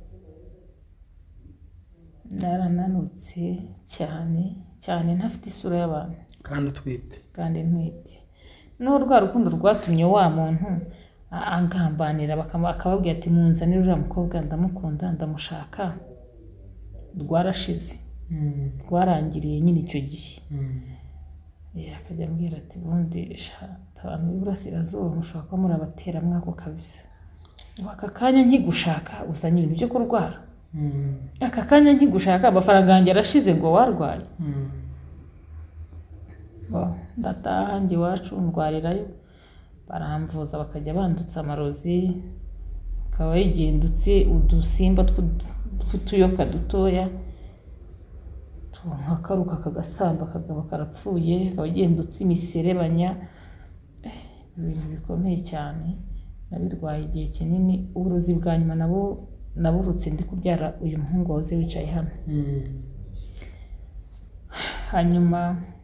Narananutse cyane cyane, ntafite isura y'abantu kandi utwite. kandi ntwite. N'urwa rukundo rwatumye wa muntu angambanira, akababwira ati munzanire uriya mukobwa ndamukunda ndamushaka, rwarashize. Rwarangiriye nyine icyo gihe. Akajya ambwira ati bundi abantu b'Iburasirazuba mushobora kuba muri abateramwako kabisa. Aka kanya nkigushaka uzanye ibintu byo kurwara. Aka kanya nkigushaka amafaranga yanjye arashize ngo warwaye. Ndataha njye iwacu ndwarirayo, baramvuza bakajya bandutsa amarozi, akaba yigendutse udusimba tw'utuyoka dutoya, nkakaruka kagasamba kagaba karapfuye, akaba yigendutse imiserebanya. Ibintu bikomeye cyane, nabirwaye igihe kinini. Uburozi bwa nyuma nabo naburutse ndi kubyara uyu muhungu wahoze wicaye hano. Hanyuma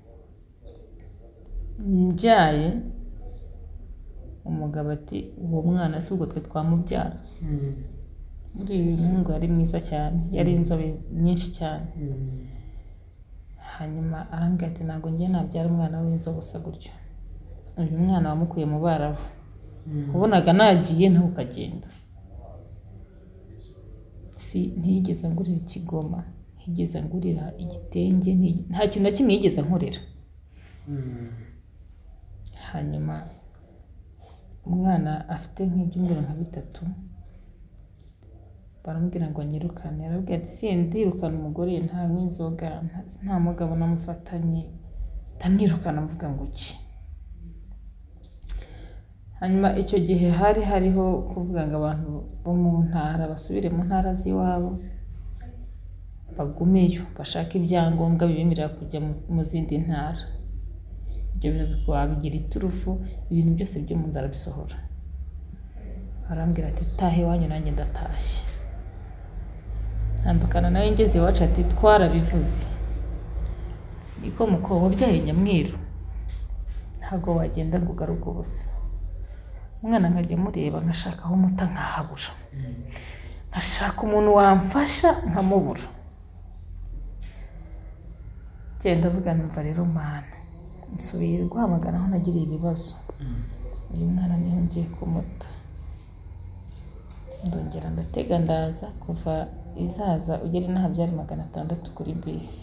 njyaye umugabo ati uwo mwana si ubwo twe twamubyara. Muri uyu muhungu yari mwiza cyane, yari inzobe nyinshi cyane. Hanyuma arambwira ati ntabwo njye nabyara umwana w'inzobe gusa gutyo, uyu mwana wamukuye mu Barabu, ubonaga nagiye nawe ukagenda. Ntiyigeze angurira ikigoma, ntiyigeze angurira igitenge, nta kintu na kimwe yigeze ankorera. Hanyuma umwana afite nk'ibyumweru nka 3 baramubwira ngo anyirukane. Arabwira ati sindirukana umugore ntanywa inzoga, nta mugabo namufatanye, ndamwirukana mvuga ngo iki. Hanyuma icyo gihe hariho kuvuga ngo abantu bo mu ntara basubire mu ntara z'iwabo bagumeyo bashaka ibyangombwa bibemerera kujya mu zindi ntara. Ibyo bintu bigira iturufu, ibintu byose byo mu nzara bisohora. Arambwira ati tahe wanyu nanjye ndatashye. Ntandukana nawe ngeze iwacu ati twarabivuze, niko muko wabyaye Nyamweru ntabwo wagenda ngo ugaruke ubusa. Umwana nkajya mureba nkashaka aho muta nkahabura, nkashaka umuntu wamfasha nkamubura. Genda avuga numva rero Mana nsubiye guhamagara aho nagiriye ibibazo, uyu mwana niho ngiye kumuta. Ndongera ndatega ndaza, kuva izaza ugera inaha byari 600 kuri bisi.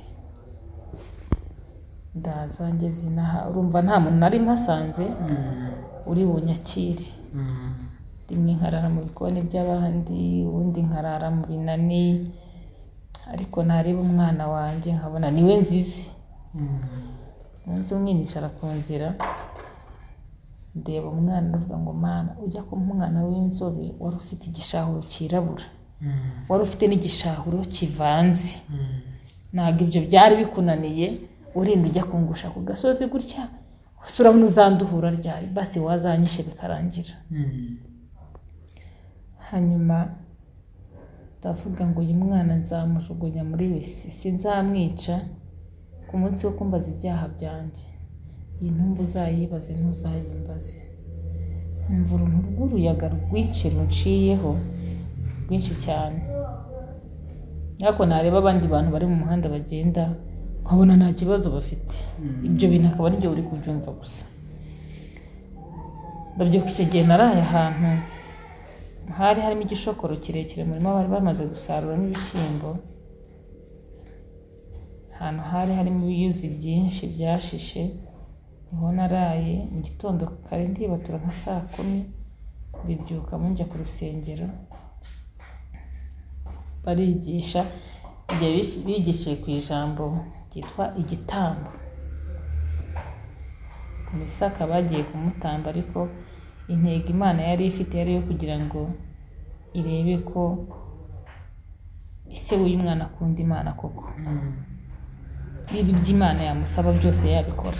Ndaza ngeze inaha, urumva nta muntu nari mpasanze uri bunyakire. Rimwe nkarara mu bikoni by'abandi, ubundi nkarara mu binani, ariko nareba umwana wanjye nkabona niwe nzizi. Umunsi umwe nicara ku nzira ndeba umwana ndavuga ngo Mana ujya ku mwana w'inzobe wari ufite igishahuro kirabura, wari ufite n'igishahuro kivanze, ntabwo ibyo byari bikunaniye urinda ujya kungusha ku gasozi gutya, urabona uzanduhura ryari, basi wazanyishe bikarangira. Hanyuma ndavuga ngo uyu mwana nzamujugunya muri wese, sinzamwica ku munsi wo kumbaza ibyaha byanjye. Iyi ntumbu uzayibaze ntuzayimbaze. Numva uruntu rw'uruyaga rwinshi runciyeho rwinshi cyane, ariko nareba abandi bantu bari mu muhanda bagenda nkabona nta kibazo bafite. Ibyo bintu akaba ari byo uri kubyumva gusa. Ndabyuka icyo gihe naraye ahantu hari harimo igishokoro kirekire, murimo bari bamaze gusaruramo ibishyimbo, ahantu hari harimo ibiyuzi byinshi byashishe. Niho naraye mu gitondo kare ndibatura nka 10:00 bibyuka munjya ku rusengero barigisha. Igihe bigishije ku ijambo ryitwa igitambo, ku Isaka bagiye kumutamba, ariko intego Imana yari ifite yari yo kugira ngo irebe ko ise w'uyu mwana akunda Imana koko, niba iby'Imana yamusaba byose yabikora.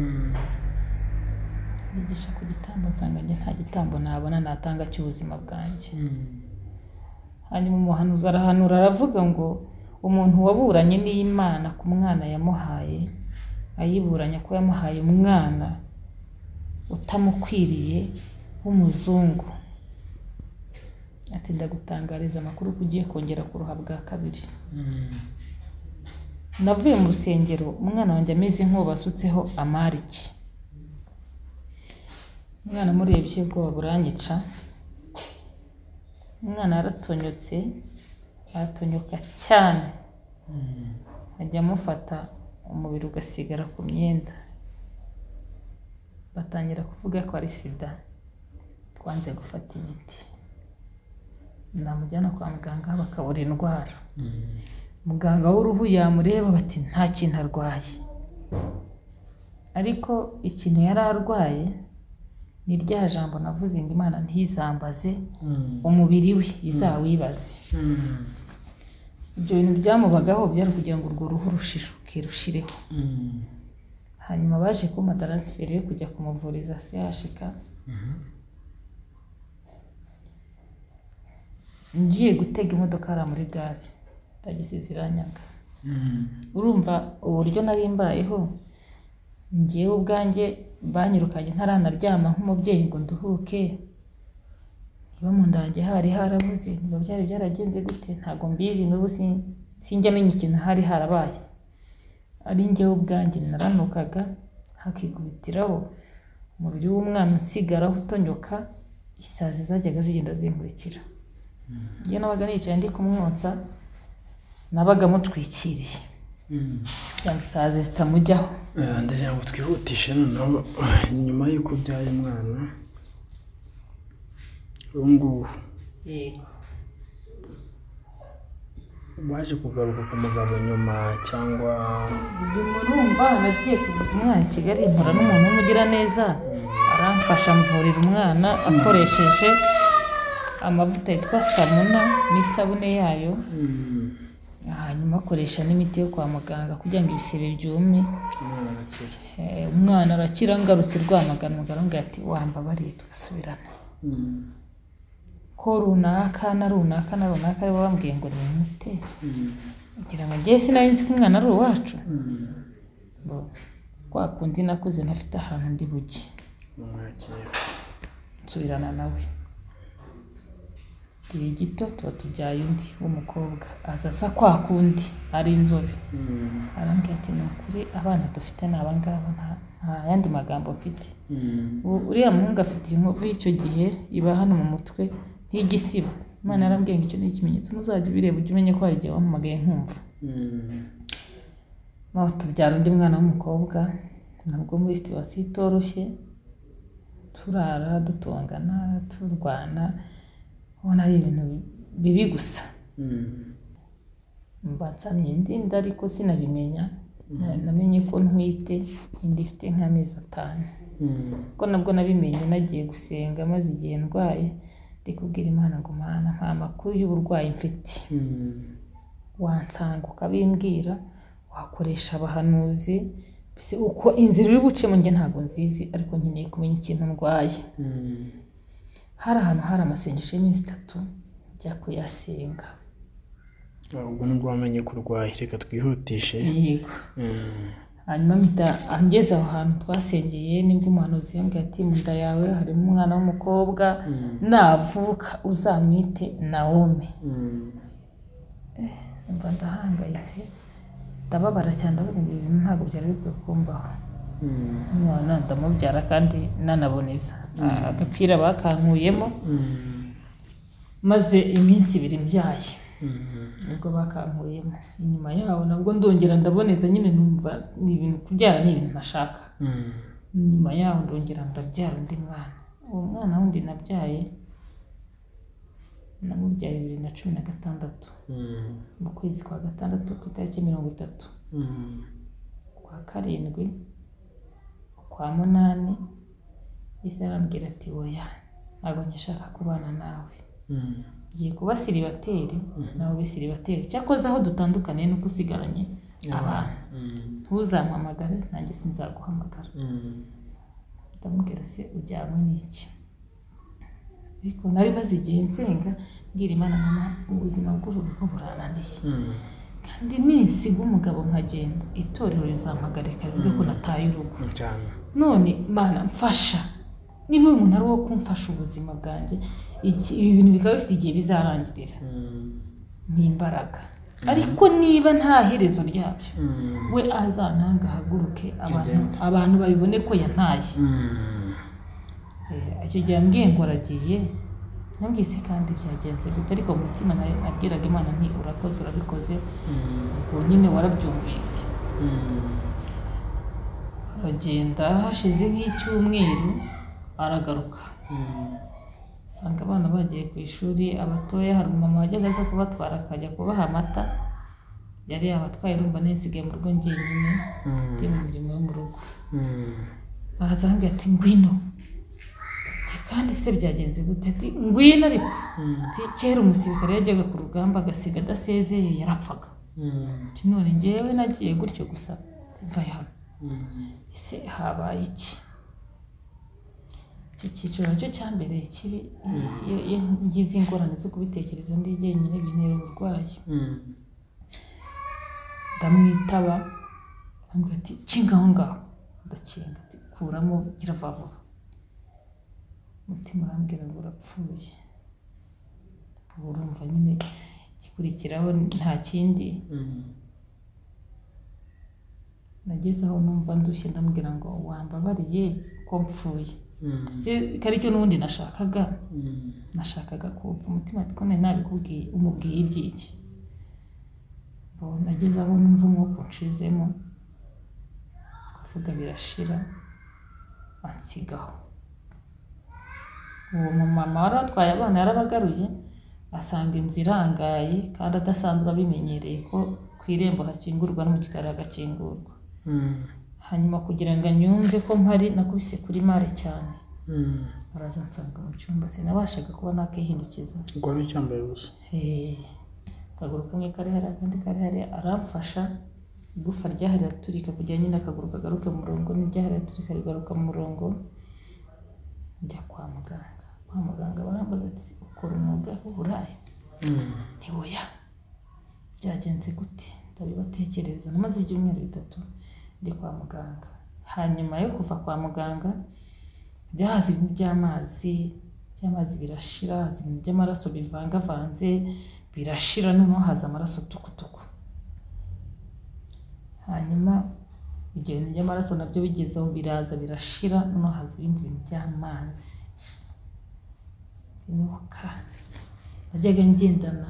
Yigisha ku gitambo, nsanga njye nta gitambo nabona natanga cy'ubuzima bwanjye. Hanyuma umuhanuzi arahanura aravuga ngo umuntu waburanye n'Imana ku mwana yamuhaye, ayiburanya ko yamuhaye umwana utamukwiriye w'umuzungu, ati ndagutangariza amakuru ko ugiye kongera kuruha bwa kabiri. Navuye mu rusengero umwana wanjye ameze nk'uwo basutseho amariki. Umwana murebye ubwoba buranyica. Umwana yaratonyotse, aratonyoka cyane, ajya amufata umubiri ugasigara ku myenda. Batangira kuvuga ko ari sida, twanze gufata imiti. Namujyana kwa muganga bakabura indwara. Muganga w'uruhu yamureba bati nta kintu arwaye, ariko ikintu yari arwaye ni rya jambo navuze ngo Imana ntizambaze umubiri we, izawibaze. Ibyo bintu byamubagaho byari kugira ngo urwo ruhu rushishuke rushireho. Hanyuma baje kumpa transfer yo kujya kumuvuriza CHK. ngiye gutega imodoka hariya muri gare tagisi ziranyaga. Urumva uburyo nari mbayeho, ngewe ubwanjye banyirukanye ntaranaryama nk'umubyeyi ngo nduhuke, niba mu nda yanjye hari harabuze, niba byari byaragenze gute ntabwo mbizi, n'ubu sinjya menya ikintu hari harabaye. Ari ngewe ubwanjye naranukaga, hakikubitiraho umubiri w'umwana usigaraho utonyoka, isazi zajyaga zigenda zinkurikira. Iyo nabaga nicaye ndi kumwonsa nabaga mutwikiriye kugira ngo isazi zitamujyaho. Ndagira ngo twihutishe noneho nyuma y'uko ubyaye umwana ubu ngubu baje kugaruka ku mugabo nyuma cyangwa urumva nagiye kuvuza umwana i Kigali, mpura n'umuntu w'umugiraneza aramfasha amvurira umwana akoresheje amavuta yitwa Samuna n'isabune yayo, hanyuma akoresha n'imiti yo kwa muganga kugira ngo ibisebe byume. Umwana arakira. Ngarutse Rwamagana muganga ati wambabariye tugasubirana, ko runaka na runaka na runaka ari bambwiye ngo nimute, kugira ngo njye sinari nzi ko umwana ari uwacu. Kwa kundi nakuze ntafite ahantu ndi buge, nsubirana nawe. Igihe gito tuba tubyaye undi w'umukobwa, aza asa kwa kundi ari inzobe. Arambwira ati ni ukuri abana dufite ni aba ngaba, nta yandi magambo mfite. Uriya muhungu afite inkovu y'icyo gihe iba hano mu mutwe nk'igisiba. Imana yarambwiye ngo icyo ni ikimenyetso, muzajya ubireba ujye umenye ko hari igihe wampamagaye nkumva. Naho tubyara undi mwana w'umukobwa, nabwo muri situwasiyo itoroshye, turara dutongana turwana, ubona ari ibintu bibi gusa. Mba nsamye indi nda ariko sinabimenya, namenye ko ntwite indi ifite nk'amezi 5. Ko nabwo nabimenye nagiye gusenga maze igihe ndwaye, ndi kubwira Imana ngo Mana nta makuru y'uburwayi mfite, wansanga ukabimbwira, wakoresha abahanuzi, bise uko inzira uri bucemo njye ntabwo nzizi, ariko nkeneye kumenya ikintu ndwaye. Hari ahantu hari amasengesho y'iminsi 3 njya kuyasenga. ubwo nibwo wamenye ko urwaye. Reka twihutishe. Yego. Hanyuma mpita angeze aho hantu twasengeye, nibwo umuhanuzi yambwiye ati mu nda yawe harimo umwana w'umukobwa, navuka uzamwite Naomi. Mva ndahangayitse, ndababara cyane, ndavuga ngo ibintu ntabwo byari bikwiye kumbaho. Umwana ndamubyara kandi nanaboneza. Agapira bakankuyemo, maze iminsi 2 mbyaye. Nibwo bakankuyemo. Inyuma yaho nabwo ndongera ndaboneza, nyine numva ni ibintu kubyara ni ibintu ntashaka. Inyuma yaho ndongera ndabyara undi mwana. Uwo mwana wundi nabyaye namubyaye 2016 mu kwezi kwa 6 ku itariki 30. Kwa 7 kwa 8 ise arambwira ati oya ntabwo nyishaka kubana nawe, ngiye kuba siribateri nawe besiribateri, cyakoze aho dutandukanye nuko usigaranye abantu, ntuzampamagare nanjye sinzaguhamagara. Ndamubwira se ujyanywe n'iki? Ariko nari maze igihe nsenga ngira Imana mama ubuzima bw'urugo burananiye, kandi nisiga umugabo nkagenda itorero rizampagarika rivuge ko nataye urugo. None Mana mfasha, niba umuntu ari wo kumfasha ubuzima bwanjye, ibi bintu bikaba bifite igihe bizarangirira n'imbaraga. Ariko niba nta herezo ryabyo, we azantanga haguruke abantu babibone ko yantaye. Icyo gihe ambwiye ngo aragiye, nambwise kandi byagenze gute, ariko mu mutima nabwiraga Imana nti urakoze urabikoze, ubwo nyine warabyumvise. Aragenda, hashize nk'icyumweru aragaruka. Sanga abana bagiye ku ishuri, abatoya hari umama wajyaga aza kubatwara akajya kubaha amata, yari yabatwaye urumva nsigaye mu rugo njyenyine ndi mu mirimo yo mu rugo. Araza ambwira ati ngwino, kandi se byagenze gute? Ati ngwino, ariko kera umusirikare yajyaga ku rugamba agasiga adasezeye yarapfaga. None njyewe nagiye gutyo gusa va hano, ese habaye iki? icyo cyiciro nacyo cyambereye kibi iyo ngize ingorane zo kubitekereza ndi jyenyine bintera uburwayi. Ndamwitaba ambwira ati kinga aho ngaho, ndakinga ati kuramo gira vuba. Umutima urambwira ngo urapfuye. Urumva nyine gikurikiraho nta kindi. Nageze aho numva ndushye ndamubwira ngo wambabariye ko mpfuye. Kari cyo n'ubundi nashakaga kumva umutima ati ko nabikubwiye umubwiye ibyiki. Nageze aho numva umwuka unshizemo kuvuga birashira ansigaho. Uwo mumama wari atwaye abana yarabagaruye asanga inzu irangaye kandi adasanzwe abimenyereye ko ku irembo hakingurwa no mu gikari hagakingurwa. Hanyuma kugira ngo anyumve ko mpari nakubise kuri mare cyane. Araza nsanga mu cyumba sinabashaga kuba nakihindukiza. Ngo ari cyambaye gusa. Akaguru kamwe kari hari akandi kari hari, aramfasha igufa ryahari aturika kugira nyine akaguru kagaruke mu murongo, n'iryahari aturika rigaruka mu murongo. Njya kwa muganga barambaza ati ukora umwuga w'uburaya? Ntiwoya. Byagenze gute? Ndabibatekereza. Namaze ibyumweru 3 ndi kwa muganga. Hanyuma yo kuva kwa muganga byahaze ibintu by'amazi birashira, ibintu by'amaraso bivangavanze birashira, noneho haza amaraso tukutuku. Hanyuma ibyo bintu by'amaraso nabyo bigezeho biraza birashira, noneho haza ibindi bintu by'amazi. Inuka najyaga ngendana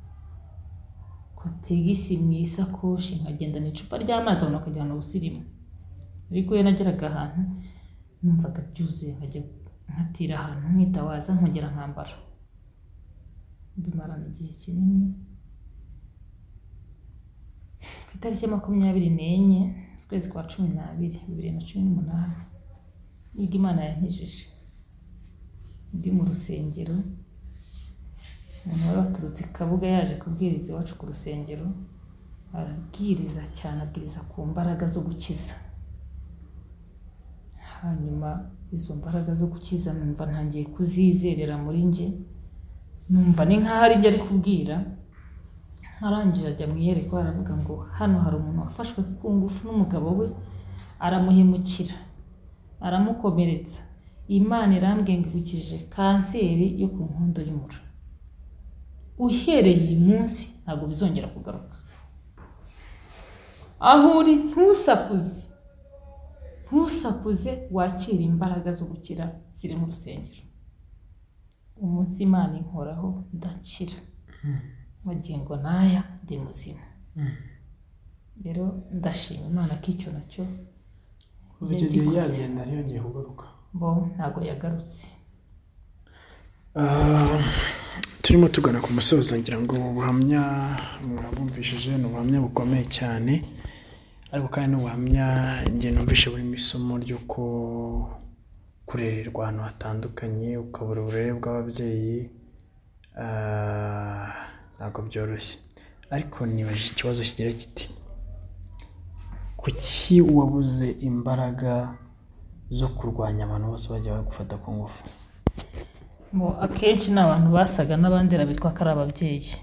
kotegisi mu isakoshi, nkagendana icupa ry'amazi abantu bakajyana ubusirimu. Ariko iyo nageraga ahantu numvaga byuzuye nkajya nkatira ahantu nkitawaza nkongera nkambara. Bimarana igihe kinini. Ku itariki 24 z'ukwezi kwa 12 2018 nibwo Imana yankijije. Ndi mu rusengero, umuntu wari waturutse Kabuga yaje kubwiriza iwacu ku rusengero, arabwiriza cyane, abwiriza ku mbaraga zo gukiza. Hanyuma izo mbaraga zo gukiza numva ntangiye kuzizerera muri nge, numva ni nkaho ari njye ari kubwira. Arangije ajya mu iyerekwa aravuga ngo hano hari umuntu wafashwe ku ngufu n'umugabo we, aramuhemukira aramukomeretsa. Imana irambwiye ngo igukije kanseri yo ku nkondo y'umura. Uhereye umunsi ntabwo bizongera kugaruka. Aho uri ntusakuze wakira imbaraga zo gukira ziri mu rusengero. Umunsi Imana inkoraho ndakira. Magingo naya ndi muzima. Rero ndashima Imana ko icyo nacyo icyo gihe yagenda ntiyongeye kugaruka. Ntabwo yagarutse. Turimo tugana ku musozo, ngira ngo ubuhamya mwabumvishije ni ubuhamya bukomeye cyane, ariko kandi n'ubuhamya njye numvishe burimo isomo ryo kurererwa ahantu hatandukanye, ukabura uburere bw'ababyeyi. Ntabwo byoroshye, ariko nibaje ikibazo kigira kiti kuki wabuze imbaraga zo kurwanya abantu bose bajya bagufata ku ngufu? Akenshi ni abantu basaga n'abandera bitwa ko ari ababyeyi.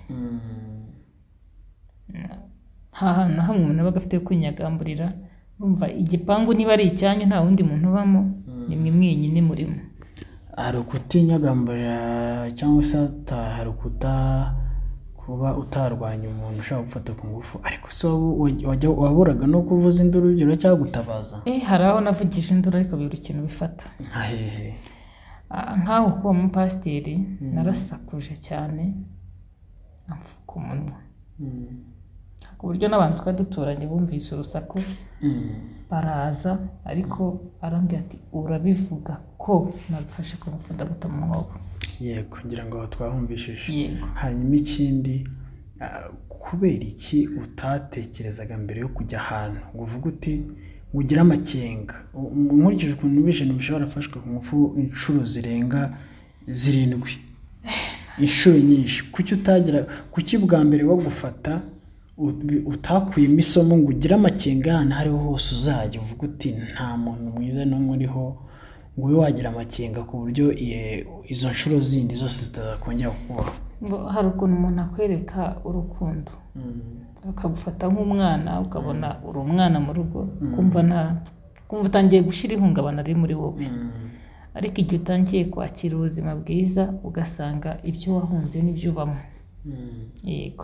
Nta hantu na hamwe umuntu aba afite kwinyagamburira. Urumva igipangu niba ari icyanyu nta wundi muntu ubamo, ni mwe mwenyine murimo. Hari ukutinyagamburira cyangwa se hari kuba utarwanya umuntu ushaka gufata ku ngufu, ariko se waburaga no kuvuza induru urugero cyangwa gutabaza? Hari aho navugije induru ariko bibura ikintu bifata. Nk'aho kuba umupasiteri narasakuje cyane amfuka umunwa, ku buryo n'abantu twari duturanye bumvise urusaku baraza, ariko arambwira ati urabivuga ko nabifashe ko mufunda guta mu mwobo. Yego, ngira ngo twahumvishije. Yego. Hanyuma ikindi, kubera iki utatekerezaga mbere yo kujya ahantu ngo uvuge uti ugira amakenga? Nkurikije ukuntu n'ibintu bishobora gufashwa ku ngufu inshuro zirenga 7, inshuro nyinshi, kuki bwa mbere bagufata utakuyemo isomo ngo ugire amakenga ahantu ariho hose uzajya uvuga uti nta muntu mwiza n'umwe uriho ngo ube wagira amakenga ku buryo izo nshuro zindi zose zitazakongera kukubaho? hari ukuntu umuntu akwereka urukundo akagufata nk'umwana ukabona uri umwana mu rugo kumva utangiye gushyira ihungabana riri muri wowe, ariko igihe utangiye kwakira ubuzima bwiza ugasanga ibyo wahunze n'ibyo ubamo. Yego.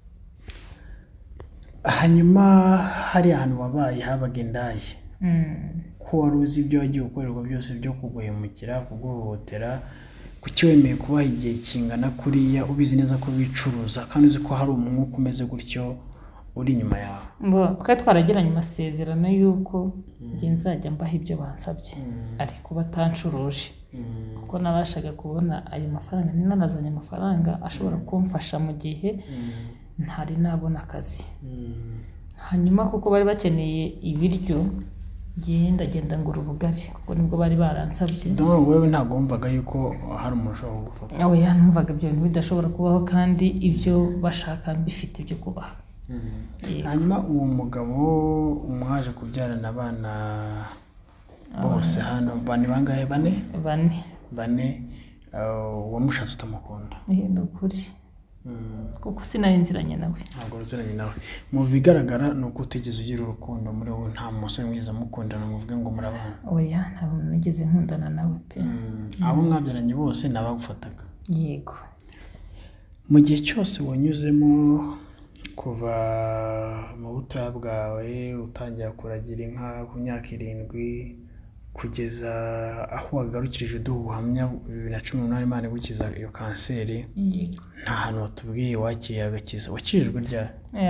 Hanyuma hari ahantu wabaye habaga indaya, ko wari uzi ibyo wagiye gukorerwa byose byo kuguhemukira, kuguhohotera, kuki wemeye kubaha igihe kingana kuriya ubizi neza ko bicuruza kandi uzi ko hari umwuka umeze gutyo uri inyuma yawe? Twari twaragiranye amasezerano y'uko njye nzajya mbaha ibyo bansabye ariko batancuruje, kuko nabashaga kubona ayo mafaranga, ninanazanye amafaranga ashobora kumfasha mu gihe ntari nabona akazi. Hanyuma kuko bari bakeneye ibiryo ndagenda ngura ubugari kuko nibwo bari baransabye. Wowe ntabwo wumvaga yuko hari umuntu ushobora kugufata? Oya, numvaga ibyo bintu bidashobora kubaho kandi ibyo bashaka mbifite byo kubaha. Hanyuma uwo mugabo umwaje kubyarana abana bose hano bane, bangahe? Bane. Wamushatse utamukunda? Ni ukuri kuko sinari nziranye nawe. Ntabwo uziranye nawe. Mu bigaragara ni uko utigeze ugira urukundo muri wowe, nta musore mwiza mukundana muvuge ngo murabana? Oya, ntabwo nigeze nkundana nawe pe. Abo mwabyaranye bose nabagufataga? Yego. Mu gihe cyose wanyuzemo kuva mu butoya bwawe utangira kuragira inka ku myaka 7 kugeza aho wagarukirije ubuhamya 2018 Imana igukiza iyo kanseri, nta hantu watubwiye wakiriye agakiza. Wakirijwe ryari?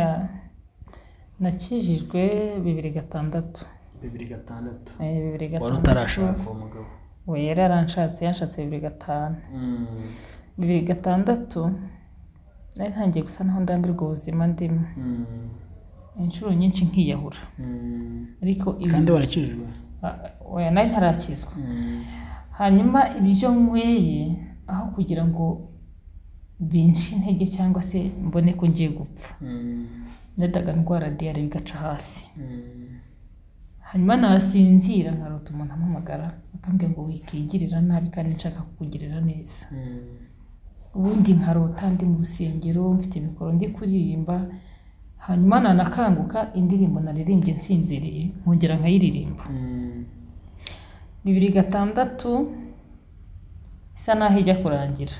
Nakijijwe 2006. 2006? Wari utarashaka uwo mugabo? We yari yanshatse 2005. 2006 nari ntangiye gusa naho ndambirwa ubuzima ndimo inshuro nyinshi nkiyahura, ariko kandi warakijijwe? Oya, nari ntarakizwa. Hanyuma ibyo nyweye aho kugira ngo binshi intege cyangwa se mbone ko ngiye gupfa, nadaga ndwara diyare bigaca hasi. Hanyuma nasinzira nkarota umuntu ampamagara akambwira ngo wikigirira nabi kandi nshaka kukugirira neza. Ubundi nkarota ndi mu rusengero mfite mikoro ndi kuririmba, hanyuma nanakanguka indirimbo naririmbye nsinziriye nkongera nkayiririmba. 2006 isa naho ijya kurangira,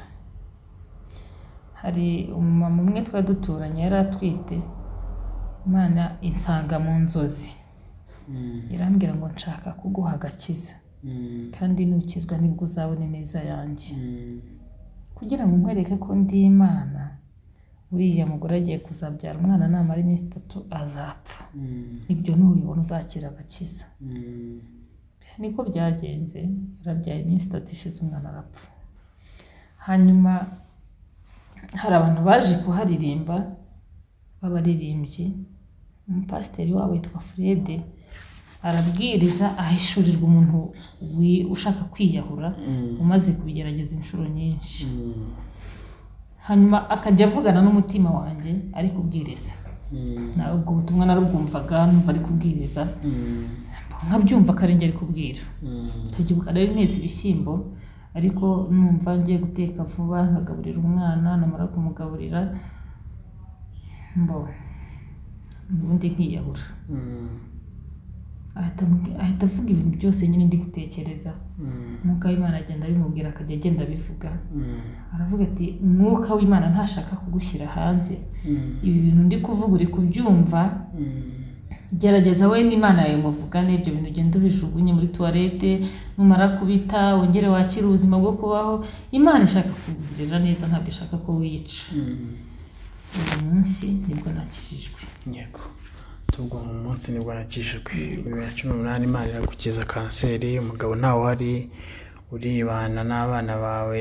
hari umumama umwe twari duturanye yari atwite, Imana insanga mu nzozi irambwira ngo nshaka kuguha agakiza kandi nukizwa nibwo uzabone neza yanjye, kugira ngo nkwereke ko ndi Imana. Uriya mugore agiye kuzabyara umwana namara iminsi 3 azapfa, ibyo nubibona uzakira agakiza. Niko byagenze, yarabyaye iminsi 3 ishize umwana arapfa. Hanyuma hari abantu baje kuharirimba b'abaririmbyi, umupasiteri wabo witwa Fred arabwiriza ahishurirwa umuntu ushaka kwiyahura umaze kubigerageza inshuro nyinshi. Hanyuma akajya avugana n'umutima wanjye ari kubwiriza, nawe ubwo butumwa narubwumvaga numva ari kubwiriza, nkabyumva akarenge ari kubwira. Tugibuka rero netse ibishyimbo, ariko numva ngiye guteka vuba nkagaburira umwana, namara kumugaburira ubundi nkiyahura. Ahita avuga ibintu byose nyine ndi gutekereza, umwuka w'Imana agenda bimubwira, akajya agenda bivuga. Aravuga ati umwuka w'Imana ntashaka kugushyira hanze, ibi bintu ndi kuvuga uri kubyumva, gerageza we n'Imana yawe muvugane, ibyo bintu ugenda ubijugunye muri toilette, numara kubita wongere wakira ubuzima bwo kubaho. Imana ishaka kukugirira neza, ntabwo ishaka ko wica. Uyu munsi nibwo nakijijwe. Yego, tubwo mu munsi nibwo nakijijwe 2018 Imana iragukiza kanseri, umugabo ntawe uhari, uribana n'abana bawe,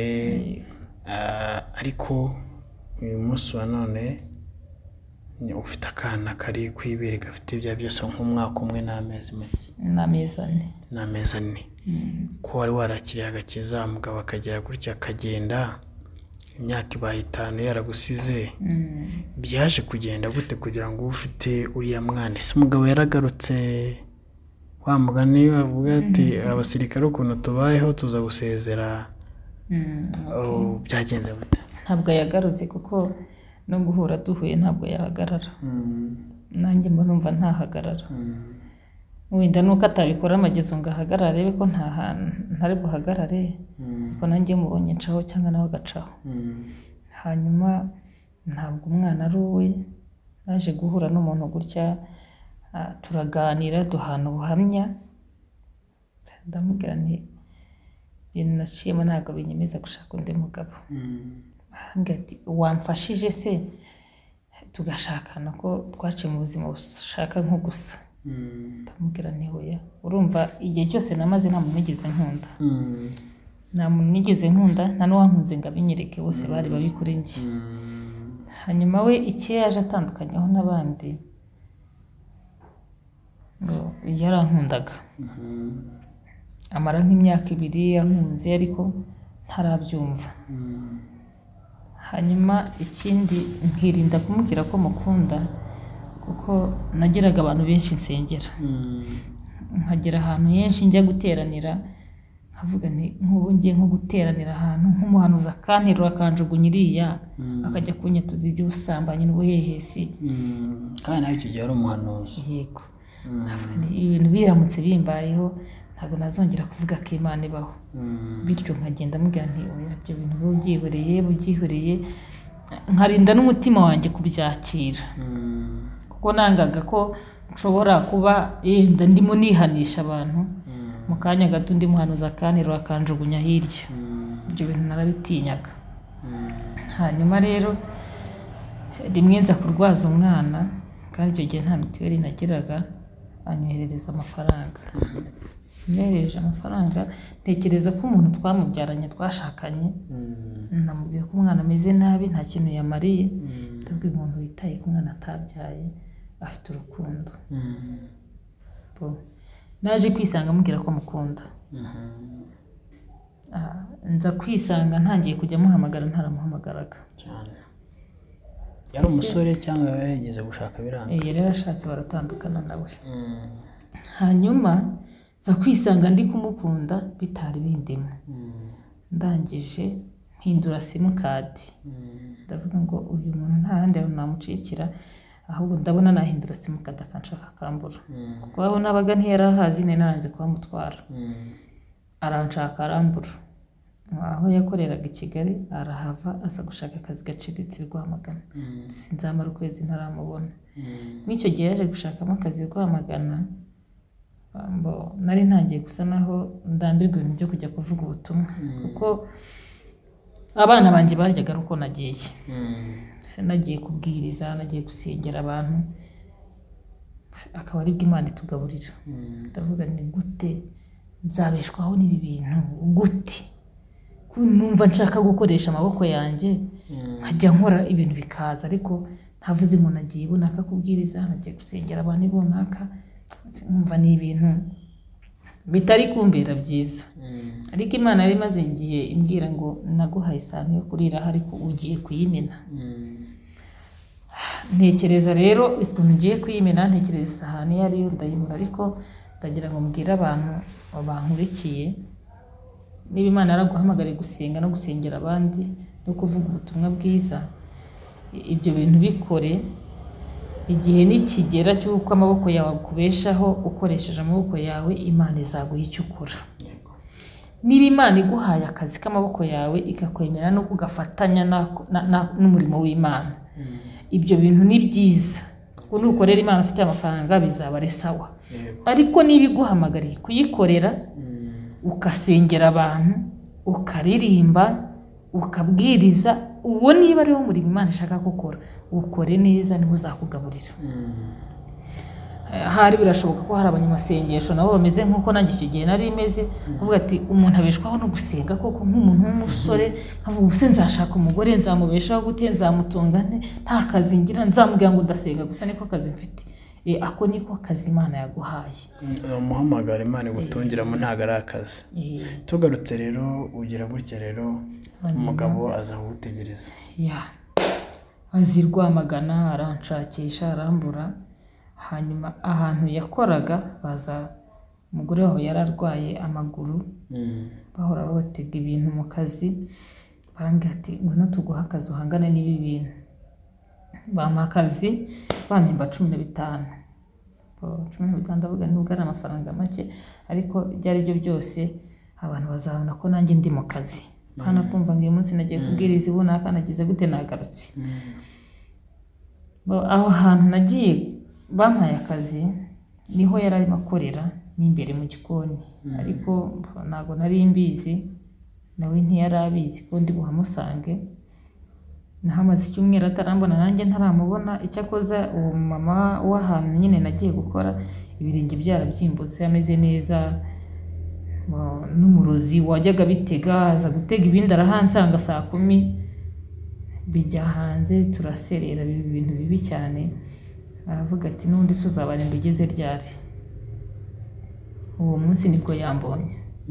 ariko uyu munsi wa none ufite akana kari kwibere gafite ibya byose nk'umwaka umwe n'amezi make. N'amezi 4. Ko wari warakiriye agakiza, umugabo akajya gutya akagenda, imyaka ibaye 5 yaragusize, byaje kugenda gute kugira ngo ufite uriya mwana? Ese umugabo yaragarutse wa mugani bavuga ati abasirikare ukuntu tubayeho tuza gusezera byagenze gute? Ntabwo yagarutse kuko no guhura duhuye ntabwo yahagarara. Nanjye mba numva ntahagarara. Wenda nuko atabikora amagezo ngo ahagarare arebe ko nta hantu ntari buhagarare, ariko nanjye mubonye ncaho cyangwa nawe agacaho. Hanyuma ntabwo umwana ari uwe, naje guhura n'umuntu gutya, turaganira duhana ubuhamya, ndamubwira nti ibintu naciyemo ntabwo binyemeza gushaka undi mugabo. Arambwira ati wamfashije se tugashakana ko twaciye mu buzima bushaka nko gusa? Ndamubwira nti hoya, urumva igihe cyose namaze nta muntu nigeze nkunda, nta muntu nigeze nkunda, nta n'uwankunze ngo abinyereke, bose bari babi kuri njye. Hanyuma we icyo yaje atandukanyaho n'abandi ngo yarankundaga, amara nk'imyaka 2 yankunze ariko ntarabyumva. Hanyuma ikindi nkirinda kumubwira ko mukunda kuko nagiraga abantu benshi nsengera, nkagera ahantu henshi njya guteranira, nkavuga nti nk'ubu ngiye nko guteranira ahantu nk'umuhanuzi akanterura akanjugunya iriya akajya kunyatuza iby'ubusambanyi n'ubuhehesi, kandi nawe icyo gihe ari umuhanuzi. Yego, nkavuga nti ibintu biramutse bimbayeho ntabwo nazongera kuvuga ko Imana ibaho. Bityo nkagenda mubwira nti oya, ibyo bintu bubyihoreye, nkarinda n'umutima wanjye kubyakira kuko nangaga ko nshobora kuba yenda ndimo nihanisha abantu, mu kanya gato undi muhanuzi akanterura akanjugunya hirya. Ibyo bintu narabitinyaga. Hanyuma rero rimwe nza kurwaza umwana, kandi icyo gihe nta mituweli nagiraga, anyoherereza amafaranga. Yohereje amafaranga, ntekereza ko umuntu twamubyaranye twashakanye, namubwiye ko umwana ameze nabi, nta kintu yamariye, ndabwira umuntu witaye ko umwana atabyaye afite urukundo. Naje kwisanga mubwira ko mukunda. Nza kwisanga ntangiye kujya muhamagara ntaramuhamagaraga. Yari umusore cyangwa yarigeze gushaka biranga? Yari yarashatse baratandukana nawe. Hanyuma nza kwisanga ndi kumukunda bitari bindimo. Ndangije mpindura simukadi, ndavuga ngo uyu muntu nta handi namucikira, ahubwo ndabona nahindura simukadi akanshaka akambura, kuko aho nabaga ntiyarahazi naranze kuhamutwara. Aranshaka arambura, aho yakoreraga i Kigali arahava aza gushaka akazi gaciriritse i Rwamagana. Sinzamara ukwezi ntaramubona. N'icyo gihe yaje gushakamo akazi i Rwamagana, nari ntangiye gusa naho ndambirwa ibintu byo kujya kuvuga ubutumwa, kuko abana banjye baryaga ari uko nagiye. Nagiye kubwiriza, nagiye gusengera abantu, akaba ari bw'Imana itugaburira. Ndavuga ni gute nzabeshwaho n'ibi bintu, gute numva nshaka gukoresha amaboko yanjye nkajya nkora ibintu bikaza, ariko ntavuze ngo nagiye ibunaka kubwiriza, nagiye gusengera abantu ibunaka, nkumva ni ibintu bitari kumbera byiza. Ariko Imana yari imaze ngiye imbwira ngo naguhaye isahani yo kurira, ariko ugiye kuyimena. Ntekereza rero ukuntu ngiye kuyimena, ntekereza isahani yariyo ndayimura, ariko ndagira ngo mbwire abantu bankurikiye, niba Imana yaraguhamagariye gusenga no gusengera abandi no kuvuga ubutumwa bwiza, ibyo bintu bikore. Igihe nikigera cy'uko amaboko yawe akubeshaho, ukoresheje amaboko yawe, Imana izaguha icyo ukora. Niba Imana iguhaye akazi k'amaboko yawe ikakwemera no kugafatanya n'umurimo w'Imana, ibyo bintu ni byiza, kuko nukorera Imana ufite amafaranga bizaba ari sawa. Ariko niba iguhamagariye kuyikorera, ukasengera abantu, ukaririmba, ukabwiriza, uwo niba ariwo murimo Imana ishaka gukora, ukore neza, niho uzakugaburira. Hari birashoboka ko hari abanyamasengesho nabo bameze nk'uko nanjye icyo gihe nari imeze, kuvuga ati umuntu abeshwaho no gusenga koko nk'umuntu w'umusore, nkavuga ubuse nzashaka umugore, nzamubeshaho gute, nzamutunga nte, nta kazi ngira, nzamubwira ngo ndasenga gusa niko kazi mfite. Ako niko kazi Imana yaguhaye. Umuhamagara Imana igutungiramo ntabwo ari akazi. Tugarutse rero ugira gutya rero, umugabo aza kugutegereza. Azi Rwamagana, aranshakisha, arambura. Hanyuma ahantu yakoraga baza umugore waho yararwaye amaguru bahora batega ibintu mu kazi barambwira ati ngwino tuguha akazi uhangane n'ibi bintu bampa akazi bampemba 15 ndavuga nubwo ari amafaranga make ariko byari byo byose abantu bazabona ko nanjye ndi mu kazi hana kumva ngo uyu munsi nagiye kubwiriza ibona akanagize gute nagarutse aho hantu nagiye bampaye akazi niho yari arimo akorera n'imbere mu gikoni ariko ntago nari mbizi nawe ntiyari abizi ko ndi buhamusange nahamaze icyumweru atarambona nanjye ntaramubona icyakoza uwo mama w'ahantu nyine nagiye gukora ibirenge byarabyimbutse ameze neza n'umurozi wajyaga bitega aza gutega ibindi arahansanga 10:00 bijya hanze turaserera ibintu bibi cyane aravuga ati n'undi suzabarinda ugeze ryari uwo munsi nibwo yambonye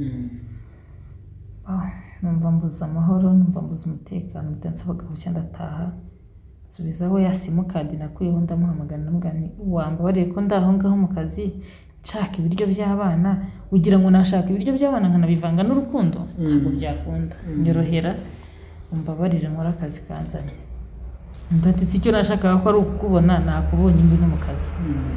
numva mbuza amahoro numva mbuza umutekano ndansaba gucya ndataha subizaho ya simukadi nakuyeho ndamuhamagara ndamugani wambabariye ko ndaho ngaho mu kazi nshaka ibiryo by'abana ugira ngo nashaka ibiryo by'abana nkanabivanga n'urukundo ntabwo byakunda nyorohera umbabarire nkora akazi kanzanye ndatitse icyo nashakaga ko ari ukubona nakubonye ndi no mu kazi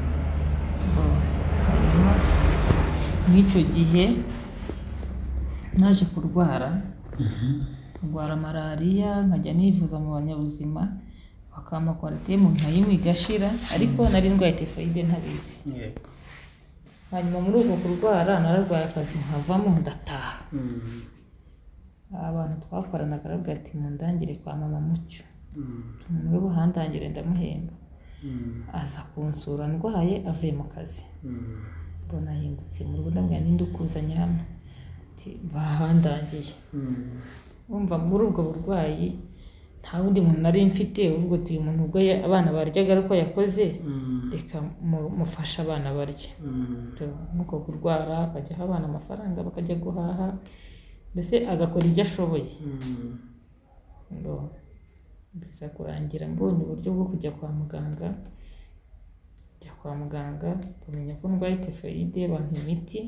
n'icyo gihe naje kurwara malariya nkajya nivuza mu banyabuzima bakama kwarateye mu nkayinywa igashira ariko nari ndwaye typhoid ntabizi hanyuma muri uko kurwara nararwaye akazi nkavamo ndataha abantu twakoranaga aravuga ati mundangire kwa mama Mucyo muri buhandangire ndamuhemba aza kunsura ndwaye avuye mu kazi mbona hingutse mu rugo ndambwira ninde ukuzanya hano ati bahandangiye umva muri ubwo burwayi nta wundi muntu nari mfite uvuga ati uyu muntu ubwo abana baryaga ariko yakoze reka mufasha abana barye nuko kurwara akajya abana amafaranga bakajya guhaha mbese agakora ibyo ashoboye biza kurangira mbonye uburyo bwo kujya kwa muganga kumenya ko ndwaye typhoid bampa imiti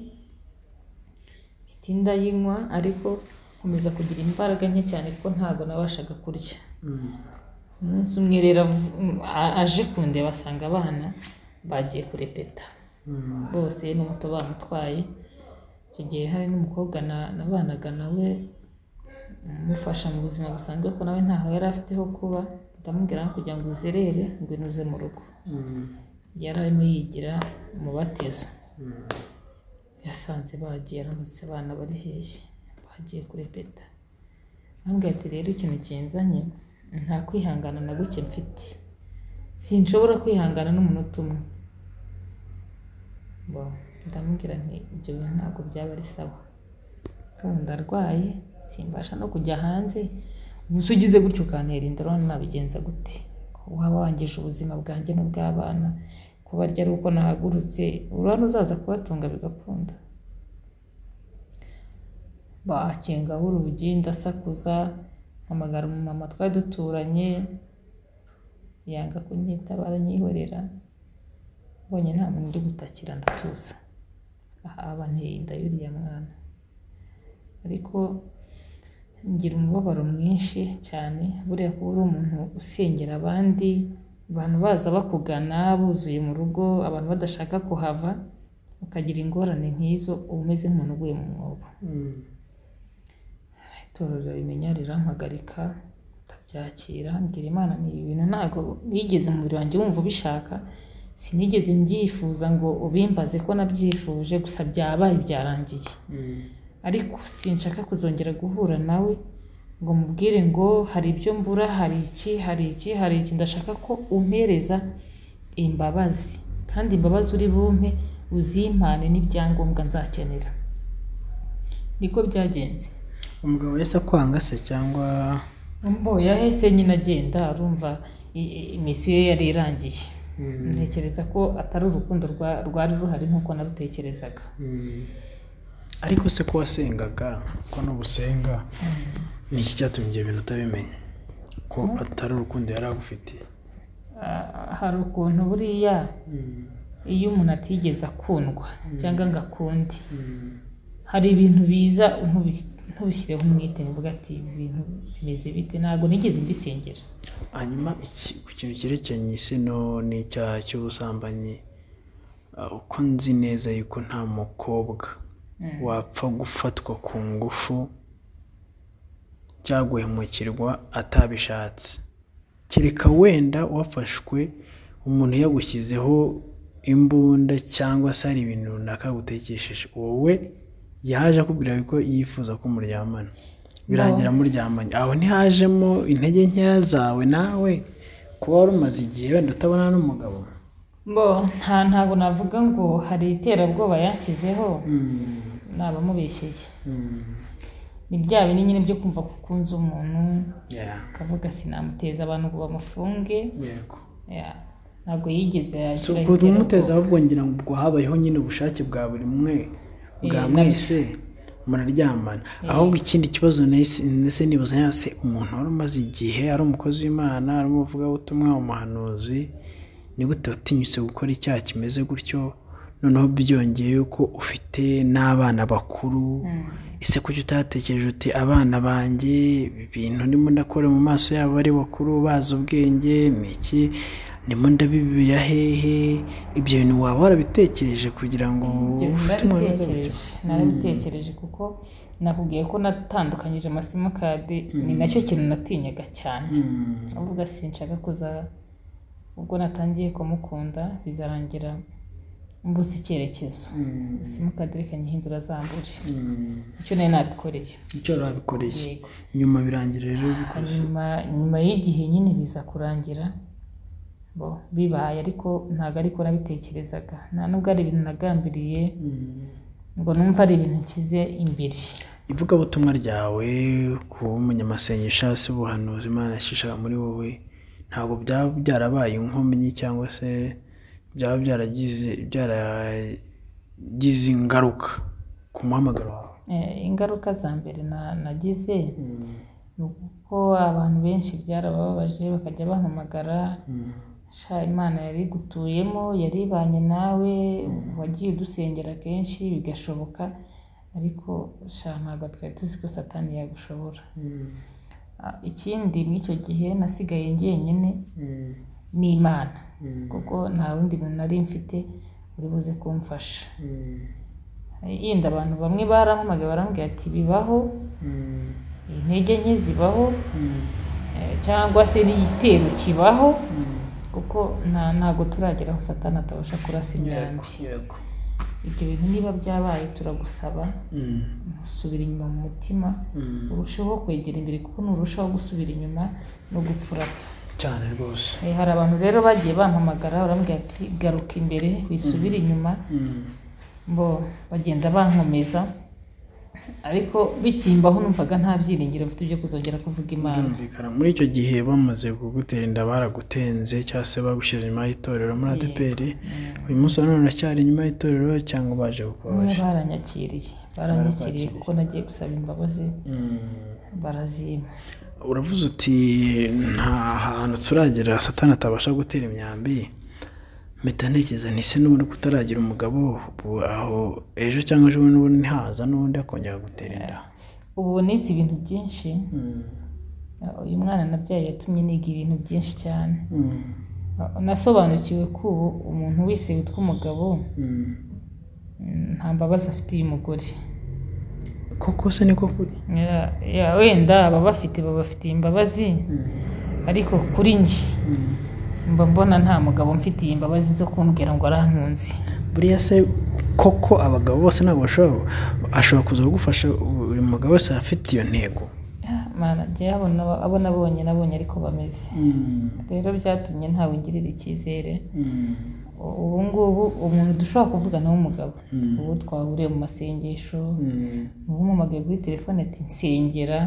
ndayinywa ariko nkomeza kugira imbaraga nke cyane kuko ntago nabashaga kurya umunsi umwe rero aje kundeba asanga abana bagiye kurepeta bose n'umuto bamutwaye icyo gihe hari n'umukobwa nabanaga nawe mufasha mu buzima busanzwe ko nawe ntaho yari afiteho kuba ndamubwira kugira ngo uzerere ngo inuze mu rugo yari arimo yigira umubatizo yasanze bagiye aramutse abana bari hehe bagiye kurepeta ambwira ati rero ikintu kinzanye nta kwihangana na guke mfite sinshobora kwihangana n'umunota umwe ndamubwira nti ibyo ntabwo byaba ari sawa ndarwaye simbasha no kujya hanze gusa ugize gutyo ukantera inda nabigenza gute waba wangije ubuzima bwanjye n'ubw'abana kuba arya ari uko nahagurutse urabona uzaza kubatunga bigakunda bakengaho urugi ndasakuza mpamagara umumama twari duturanye yanga kunyitaba aranyihorera mbonye nta muntu uri gutakira ndatuza aba nteye inda y'uriya mwana ariko ngira umubabaro mwinshi cyane buriya kuba uri umuntu usengera abandi abantu baza bakugana buzuye mu rugo abantu badashaka kuhava ukagira ingorane nk'izo umeze nk'umuntu uguye mu mwobo itorero rimenya rirampagarika ndabyakira ngira Imana ni ibintu ntago nigeze mu mubiri wanjye wumva ubishaka sinigeze mbyifuza ngo ubimbaze ko nabyifuje gusa byabaye byarangiye ariko sinshaka kuzongera guhura nawe ngo mubwire ngo hari ibyo mbura hari iki ndashaka ko umpereza imbabazi kandi imbabazi uri bumpe uzimpane n'ibyangombwa nzakenera niko byagenze umugabo yese akwanga se cyangwa yahise nyine agenda arumva imisiyo ye yari irangiye ntekereza ko atari urukundo rwari ruhari nk'uko narutekerezaga ariko se ko wasengaga ko n'ubusenga ni iki cyatumye ibyo bintu utabimenya ko atari urukundo yari agufitiye hari ukuntu buriya iyo umuntu atigeze akundwa cyangwa ngo akunde hari ibintu biza ntubishyireho umwete uvuga ati ibi bintu bimeze bite ntabwo nigeze mbisengera. hanyuma ku kintu cyerekeranye isano n'icyaha cy'ubusambanyi uko nzi neza yuko nta mukobwa wapfa gufatwa ku ngufu cyangwa guhemukirwa atabishatse, kereka wenda wafashwe umuntu yagushyizeho imbunda cyangwa se hari ibintu runaka gutekesheje, wowe yaje akubwira ko yifuza ko muryamana birangira muryamanye, aho ntihajemo intege nkeya zawe nawe kuba wari umaze igihe wenda utabona n'umugabo? Ntabwo navuga ngo hari iterabwoba yanshyizeho nabamubeshyeye. Ni bya bintu nyine byo kumva ko ukunze umuntu akavuga sinamuteza abantu ngo bamufunge. Ntabwo yigeze yashyiraho kumuteza, ahubwo ngira ngo ubwo habayeho nyine ubushake bwa buri umwe bwa mwese muraryamana. Ahubwo ikindi kibazo nese nibaza yase umuntu wari umaze igihe ari umukozi w'Imana ari umuvugabutumwa umuhanuzi, ni gute watinyutse gukora icyaha kimeze gutyo, noneho byongeye ko ufite n'abana bakuru? Ese kuki utatekereje uti abana banjye ibintu ndimo ndakora mu maso yabo ari bakuru bazi ubwenge n'iki ndimo ndabibira hehe? Ibyo bintu waba warabitekereje kugira ngo ufite umwana? Narabitekereje kuko nakubwiye ko natandukanyije amasimukadi, ni nacyo kintu natinyaga cyane. avuga sinshaka kuza, ubwo natangiye kumukunda bizarangira mbuze icyerekezo, simukadi reka nyihindura zambure. Icyo nari nabikoreye. Icyo warabikoreye nyuma birangira rero bikoze nyuma y'igihe nyine biza kurangira bibaye, ariko ntabwo ariko nabitekerezaga, nta nubwo ari ibintu nagambiriye ngo numva ari ibintu nshyize imbere. Ivugabutumwa ryawe kuba umunyamasengesho se ubuhanuzi Imana yashishaga muri wowe ntabwo byaba byarabaye inkomyi cyangwa se byaba byaragize ingaruka ku muhamagaro wawe? Ingaruka za mbere nagize ni uko abantu benshi byarababaje bakajya bampamagara, Imana yari gutuyemo yari ibanye nawe, wagiye udusengera kenshi bigashoboka, ariko ntabwo twari tuzi ko Satani yagushobora. Ikindi n'icyo gihe nasigaye njyenyine n'Imana, kuko nta wundi muntu nari mfite uri buze kumfasha. Yenda abantu bamwe barampamagaye barambwira ati bibaho, intege nke zibaho, cyangwa se n'igitero kibaho, kuko ntabwo turagera aho Satani atabasha kurasa imyambi. Ibyo bintu niba byabaye turagusaba usubira inyuma mu mutima, urushaho kwegera imbere, kuko nurushaho gusubira inyuma no gupfurapfa cyane rwose. Hari abantu rero bagiye bampamagara barambwira ati garuka imbere wisubire inyuma, bagenda bankomeza, ariko bikimbaho numvaga nta byiringiro mfite byo kuzongera kuvuga Imana. Muri icyo gihe bamaze kugutera inda baragutenze cyangwa se bagushyize inyuma y'itorero muri ADPR, uyu munsi none uracyari inyuma y'itorero cyangwa baje kukubabaza? Baranyakiriye kuko nagiye gusaba imbabazi barazimpa. Uravuze uti nta hantu turagera Satani atabasha gutera imyambi, mpita ntekereza ntise n'ubundi kutaragira umugabo aho ejo cyangwa ejo n'ubundi ntihaza n'ubundi akongera gutera inda. Ubu nize ibintu byinshi, uyu mwana nabyaye yatumye niga ibintu byinshi cyane. Nasobanukiwe ko umuntu wese witwa umugabo nta mbabazi afitiye umugore. Koko se niko kuri? Wenda babafitiye imbabazi, ariko kuri njye mbona nta mugabo mfitiye imbabazi zo kumbwira ngo arankunze. Buriya se koko abagabo bose ntabwo ashobora kuza kugufasha, buri mugabo wese afite iyo ntego? Mana njye abo nabonye ariko bameze, rero byatumye ntawe ngirira icyizere. Ubu ngubu umuntu dushobora kuvugana w'umugabo, ubu twahuriye mu masengesho, ubu mpamagaye kuri telefone ati nsengera,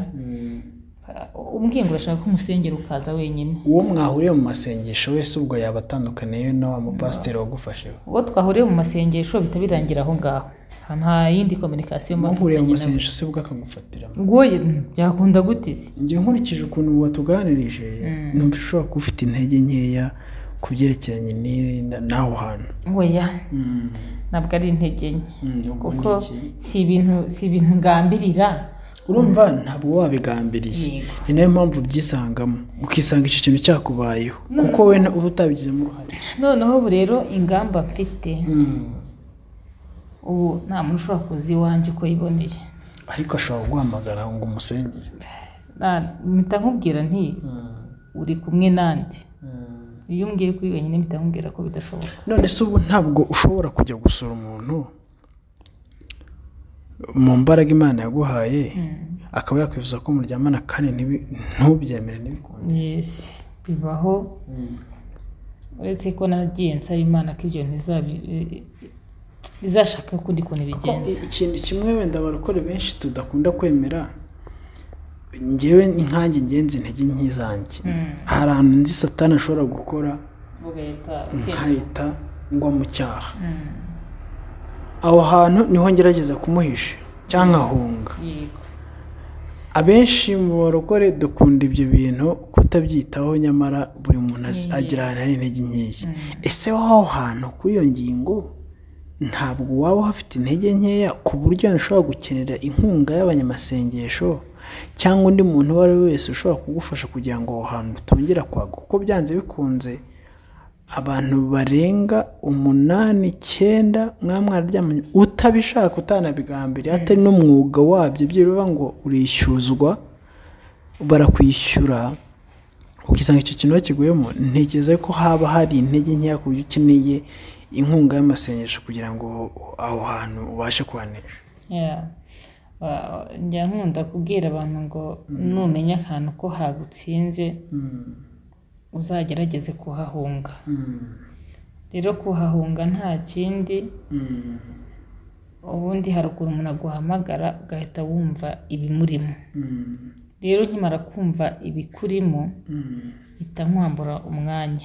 umbwiye ngo urashaka ko umusengera ukaza wenyine. Uwo mwahuriye mu masengesho wese ubwo yaba atandukaniye na wa mupasiteri wagufasheho? Uwo twahuriye mu masengesho bihita birangira aho ngaho, nta yindi communication mafitanye. Mwahuriye mu masengesho se ubwo akagufatira? Ngoye byakunda gute se? Ngiye nkurikije ukuntu watuganirije, numva ushobora kuba ufite intege nkeya ku byerekeranye n'aho hantu. oya ntabwo ari intege nke kuko si ibintu ngambirira, urumva ntabwo wabigambiriye, ni nayo mpamvu byisangamo ukisanga icyo kintu cyakubayeho kuko we uba utabigizemo uruhare. noneho ubu rero ingamba mfite, ubu nta muntu ushobora kuza iwanjye uko yiboneye, ariko ashobora guhamagara ngo umusengere. mpita nkubwira nti uri kumwe nandi, iyo umbwiye kuri wenyine mpita nkubwira ko bidashoboka. none se ubu ntabwo ushobora kujya gusura umuntu mu mbaraga Imana yaguhaye akaba yakwifuza ko muryamana kandi ntubyemere ntibikunde? Yes, bibaho. uretse ko nagiye nsaba Imana ko ibyo bizashaka ukundi kuntu bigenza. ikintu kimwe wenda abarokore benshi tudakunda kwemera, njyewe nkanjye ngenzi intege nke zanjye, hari ahantu nzi Satani ashobora gukora nkahita ngwa mu cyaha, aho hantu niho ngerageza kumuhisha cyangwa nkahunga. abenshi mu barokore dukunda ibyo bintu kutabyitaho, nyamara buri muntu agira ahantu hari intege nkeya. ese w'aho hantu kuri iyo ngingo ntabwo waba uhafite intege nkeya ku buryo ushobora gukenera inkunga y'abanyamasengesho cyangwa undi muntu uwo ari we wese ushobora kugufasha kugira ngo aho hantu utongera kwaguka? kuko byanze bikunze abantu barenga 8-9 mwararyamanye utabishaka utanabigambiriye, atari n'umwuga wabyo, byiruva ngo urishyuzwa, barakwishyura ukisanga icyo kintu bakiguyemo. ntekereza ko haba hari intege nkeya ku buryo ukeneye inkunga y'amasengesho kugira ngo aho hantu ubashe kuhanesha. njya nkunda kubwira abantu ngo numenya ahantu ko hagutsinze uzagerageze kuhahunga. rero kuhahunga nta kindi, ubundi haruguru umuntu aguhamagara ugahita wumva ibimurimo. rero nkimara kumva ibikurimo mpita nkwambura umwanya.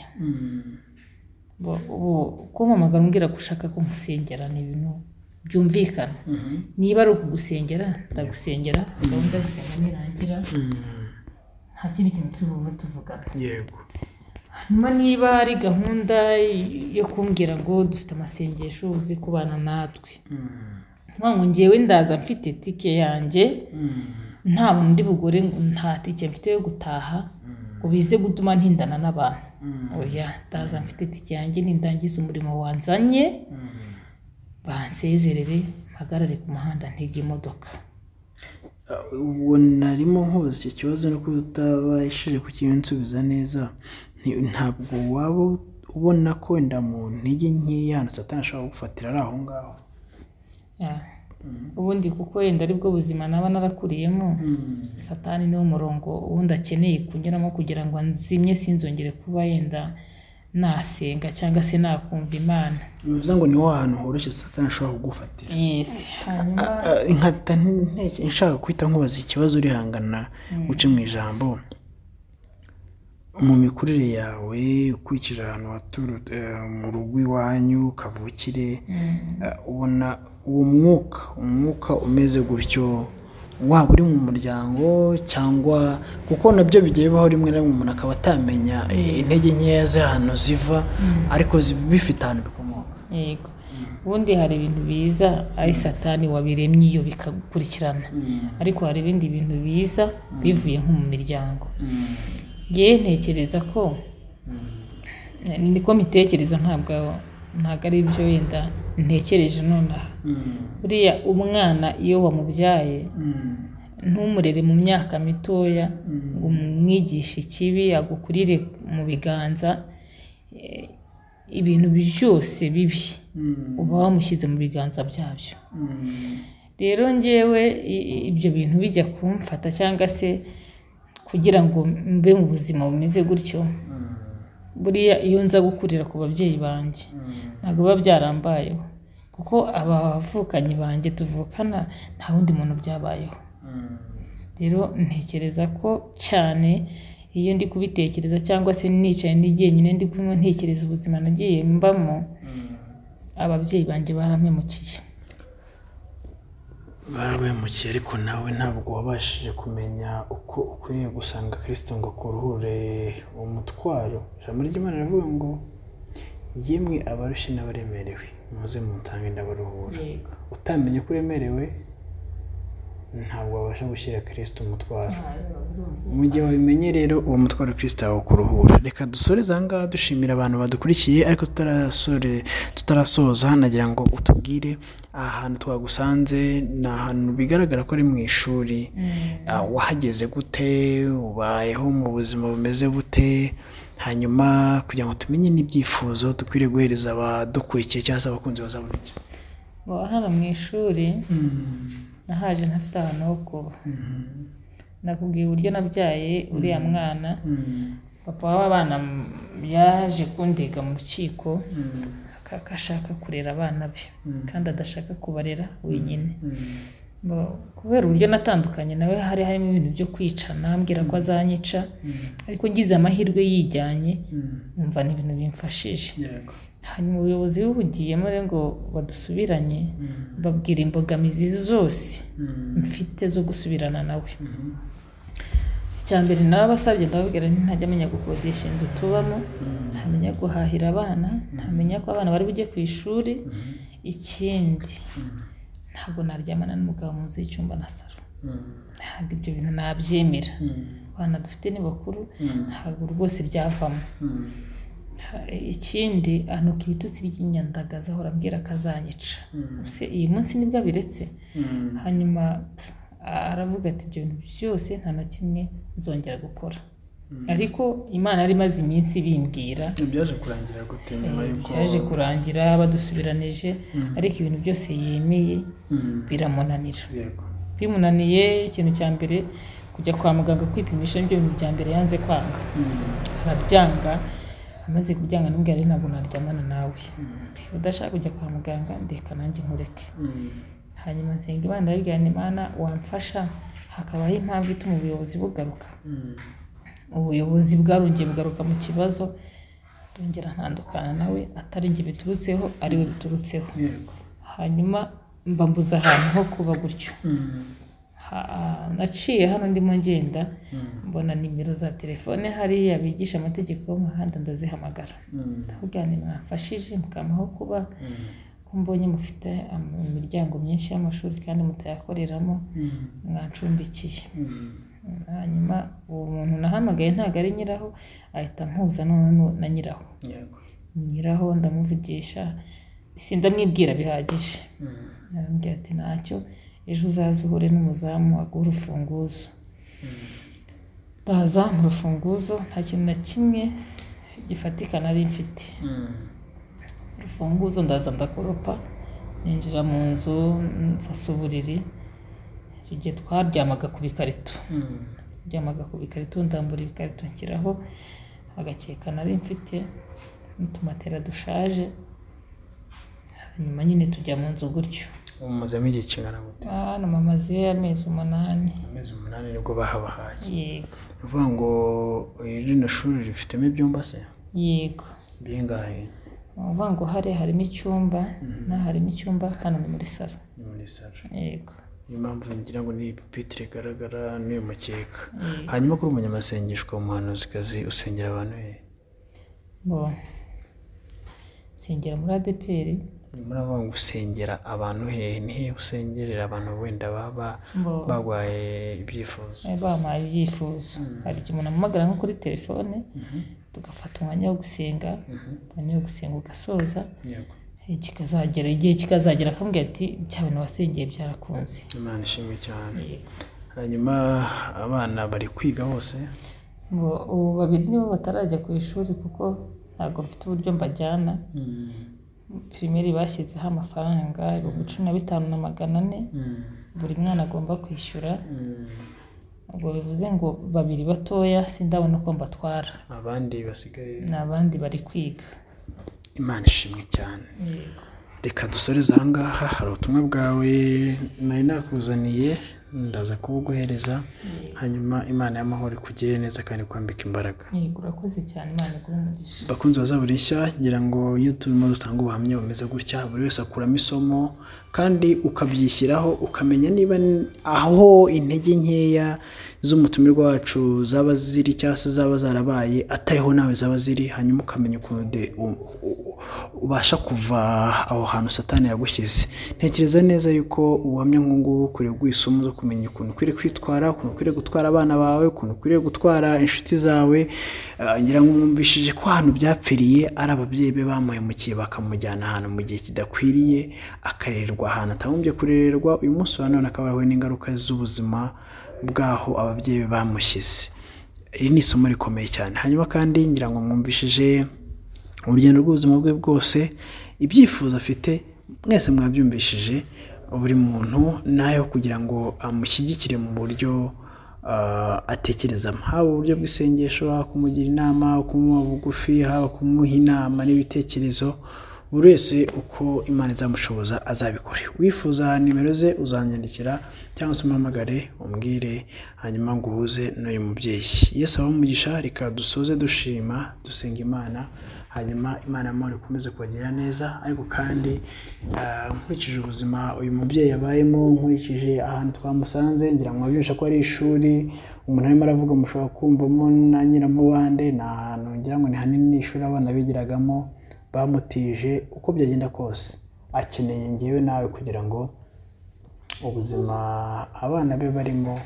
ubu kumpamagara umbwira ko ushaka ko nkusengera ni ibintu byumvikana. niba ari ukugusengera ndagusengera, gahunda gusenga nirangira nta kindi kintu tuvuga tuvugana. yego. hanyuma niba ari gahunda yo kumbwira ngo dufite amasengesho uzi kubana natwe, ngo njyewe ndaza mfite tike yanjye, nta muntu ndi bugore ngo nta tike mfite yo gutaha ngo bize gutuma ntindana n'abantu. oya, ndaza mfite tike yanjye, nindangiza umurimo wanzanye bansezerere mpagarare ku muhanda ntege imodoka. ubu narimo nkubaza icyo kibazo no kutabashije kukinsubiza neza. ntabwo waba ubona ko wenda mu ntege nkeya Satani ashobora gufatira ari aho ngaho? ubundi kuko wenda aribwo buzima naba narakuriyemo, Satani niwo murongo ubundi akeneye kunyuramo kugira ngo nzimye sinzongere kuba yenda nasenga cyangwa se nakumva Imana. bivuze ngo niho hantu horoshye Satani ashobora kugufatira. hanyuma nshaka kwita nkubaza ikibazo urihangana uce mu ijambo. mu mikurire yawe ukurikije ahantu mu rugo iwanyu kavukire, ubona uwo umwuka umeze gutyo waba uri mu muryango cyangwa, kuko nabyo bigiye bibaho rimwe na rimwe umuntu akaba atamenya intege nkeya z'ahantu ziva, ariko bifite ahantu bikomoka. yego, ubundi hari ibintu biza ari Satani wabiremye iyo bikagukurikirana, ariko hari ibindi bintu biza bivuye nko mu miryango. Ngewe ntekereza ko niko mitekereza, ntabwo ari ibyo wenda ntekereje nonaha. buriya umwana iyo wamubyaye ntumurere mu myaka mitoya ngo umwigishe ikibi, agukurire mu biganza, ibintu byose bibi uba wamushyize mu biganza byabyo. rero ngewe ibyo bintu bijya kumfata cyangwa se kugira ngo mbe mu buzima bumeze gutyo, buriya iyo nza gukurira ku babyeyi banjye ntabwo biba byarambayeho, kuko abavukanyi banjye tuvukana nta wundi muntu byabayeho. rero ntekereza ko cyane iyo ndi kubitekereza cyangwa se nicaye ndi jyenyine ndi kumwe ntekereza ubuzima nagiye mbamo, ababyeyi banjye barampemukiye. barabemukiye ariko nawe ntabwo wabashije kumenya uko ukwiriye gusanga Kristo ngo kuruhure umutwaro. Ijambo ry'Imana rivuga ngo yemwe abarushye n'abaremerewe muze mutange ndabaruhura. Utamenye ko uremerewe ntabwo wabasha gushyira Kristo umutwaro. Mu gihe wabimenye rero uwo mutwaro Kristo awukuruhura. Reka dusoreze aha ngaha dushimira abantu badukurikiye, ariko tutarasoza nagira ngo utubwire ahantu twagusanze. Ni ahantu bigaragara ko ari mu ishuri. Wahageze gute? Ubayeho mu buzima bumeze bute? Hanyuma kugira ngo tumenye n'ibyifuzo dukwiriye guhereza abadukurikiye cyangwa se abakunzi bazaboneke. Hano mu ishuri nahaje ntafite ahantu ho kuba. Nakubwiye uburyo nabyaye uriya mwana. Papa w'abana yaje kundega mu rukiko akashaka kurera abana be kandi adashaka kubarera wenyine. Kubera uburyo natandukanye nawe hari harimo ibintu byo kwicana, ambwira ko azanyica, ariko ngize amahirwe yijyanye numva ni ibintu bimfashije. Hanyuma ubuyobozi bubugiyemo rero ngo badusubiranye, babwira imbogamizi zose mfite zo gusubirana nawe. Icyambere nabasabye ndababwira ntajya amenya gukodesha inzu tubamo, ntamenya guhahira abana, ntamenya ko abana bari bujye ku ishuri. Ikindi ntabwo naryamana n'umugabo mu nzu y'icyumba na salo. Ntabwo ibyo bintu nabyemera. Abana dufite ni bakuru, ntabwo rwose byavamo. Ikindi anuka ibitutsi by'inyandagaza ahora ambwira akazanyica. Iyi munsi nibwo abiretse. Hanyuma aravuga ati ibyo bintu byose nta na kimwe nzongera gukora. Ariko Imana yari imaze iminsi bimbwira. Byaje kurangira gute nyuma yuko byaje kurangira badusubiranije, ariko ibintu byose yemeye biramunanira. Bimunaniye ikintu cya mbere kujya kwa muganga kwipimisha, n'ibyo bintu bya mbere yanze kwanga. Arabyanga. Amaze kubyanga nubwo yari ntabwo naryamana nawe. Udashaka kujya kwa muganga ndeka nanjye nkureke. Hanyuma nsenga Imana ndabwira nti Imana wamfasha hakabaho impamvu ituma ubuyobozi bugaruka. Ubuyobozi bwarongeye bugaruka mu kibazo, ndongera ntandukana nawe, atari njye biturutseho ari we biturutseho. Hanyuma mbambuza ahantu ho kuba gutyo. Naciye hano ndimo ngenda mbona nimero za telefone hariya bigisha amategeko y'umuhanda, ndazihamagara ndavuga nti mwamfashije mukamaho kuba ko mbonye mufite imiryango myinshi y'amashuri kandi mutayakoreramo, mwancumbikiye. Hanyuma uwo muntu nahamagaye ntabwo ari nyiraho, ahita mpuza na nyiraho. Nyiraho ndamuvugisha, ndamwibwira bihagije. Arambwira ati ntacyo, ejo uzaza uhure n'umuzamu aguha urufunguzo. Ndaza mu rufunguzo nta kintu na kimwe gifatika nari mfite. Urufunguzo ndaza ndakoropa, ninjira mu nzu nsasa uburiri. Icyo gihe twaryamaga ku bikarito. Ryamaga ku bikarito, ndambura ibikarito nshyiraho agakeka nari mfite n'utumatera dushaje. Hanyuma nyine tujya mu nzu gutyo. Umazemo igihe kingana gute? Hano mamaze amezi 8. Amezi 8 nibwo bahabahaye. Yego. Uvuga ngo rino shuri rifitemo ibyumba se? Yego. Bingahe? Uvuga ngo harimo icyumba, harimo icyumba, hano ni muri salo. Ni muri salo. Yego. Niyo mpamvu ngira ngo ni pupitre igaragara n'iyo mukeka. Hanyuma kuri umunyamasengesho w'umuhanuzikazi usengera abantu he? Nsengera muri ADPR. Muravuga ngo usengera abantu he? Ni he usengerera abantu wenda baba bagwaye ibyifuzo? Bampaye ibyifuzo. Hari igihe umuntu ampamagara nko kuri telefone, tugafata umwanya wo gusenga, umwanya wo gusenga ugasoza. Igihe kikazagera akambwira ati bya bintu wasengeye byarakunze. Imana ishimwe cyane. Hanyuma abana bari kwiga bose? Ubu babiri nibo batarajya ku ishuri kuko ntabwo mfite uburyo mbajyana. Primaire bashyizeho amafaranga 15,400 buri mwana agomba kwishyura. Ubwo bivuze ngo babiri batoya sindabona uko mbatwara. Abandi basigaye n'abandi bari kwiga. Imana ishimwe cyane. Reka dusoreze aha ngaha. Hari ubutumwa bwawe nari nakuzaniye ndaza kubuguhereza hanyuma Imana y'amahoro ikugirire neza kandi kwambika imbaraga. Yego urakoze cyane, Imana iguhe umugisha. Bakunzi bazabura nshya, ngira ngo iyo turimo dutanga ubuhamya bumeze gutya buri wese akuramo isomo kandi ukabyishyiraho ukamenya niba aho intege nkeya z'umutumirwa wacu zaba ziri cyangwa se zaba zarabaye atariho nawe zaba ziri, hanyuma ukamenya ukuntu ubasha kuva aho hantu Satani yagushyize. Ntekereza neza yuko ubuhamya nk'ubungubu ukwiriye guhisamo zo kumenya ukuntu ukwiriye kwitwara, ukuntu ukwiriye gutwara abana bawe, ukuntu ukwiriye gutwara inshuti zawe. Ngira ngo mwumvishije ko ahantu byapfiriye ari ababyeyi be bamuhemukiye bakamujyana ahantu mu gihe kidakwiriye, akarererwa ahantu atagombye kurererwa. Uyu munsi wa none akaba arahuye n'ingaruka z'ubuzima bwaho ababyeyi be bamushyize. Iri ni isomo rikomeye cyane. Hanyuma kandi ngira ngo mwumvishije urugendo rw'ubuzima bwe bwose, ibyifuzo afite mwese mwabyumvishije, buri muntu nayo kugira ngo amushyigikire mu buryo atekerezamo, haba uburyo bw'isengesho, haba kumugira inama, kumuha bugufi, haba kumuha inama n'ibitekerezo. Buri wese uko Imana izamushoboza azabikore. Wifuza nimero ze uzanyandikira cyangwa se umpamagare umbwire, hanyuma nguhuze n'uyu mubyeyi. Yesu abamugisha. Reka dusoze dushima dusenga Imana, hanyuma Imana y'amahoro ikomeze kubagirira neza. Ariko kandi nkurikije ubuzima uyu mubyeyi yabayemo, nkurikije ahantu twamusanze, ngira ngo mwabyumvisha ko ari ishuri umuntu arimo aravuga mushobora kumvamo na Nyiramubande. Ni ahantu ngira ngo ni hanini, ishuri abana bigiragamo bamutije. Uko byagenda kose akeneye ngewe nawe kugira ngo ubuzima abana be barimo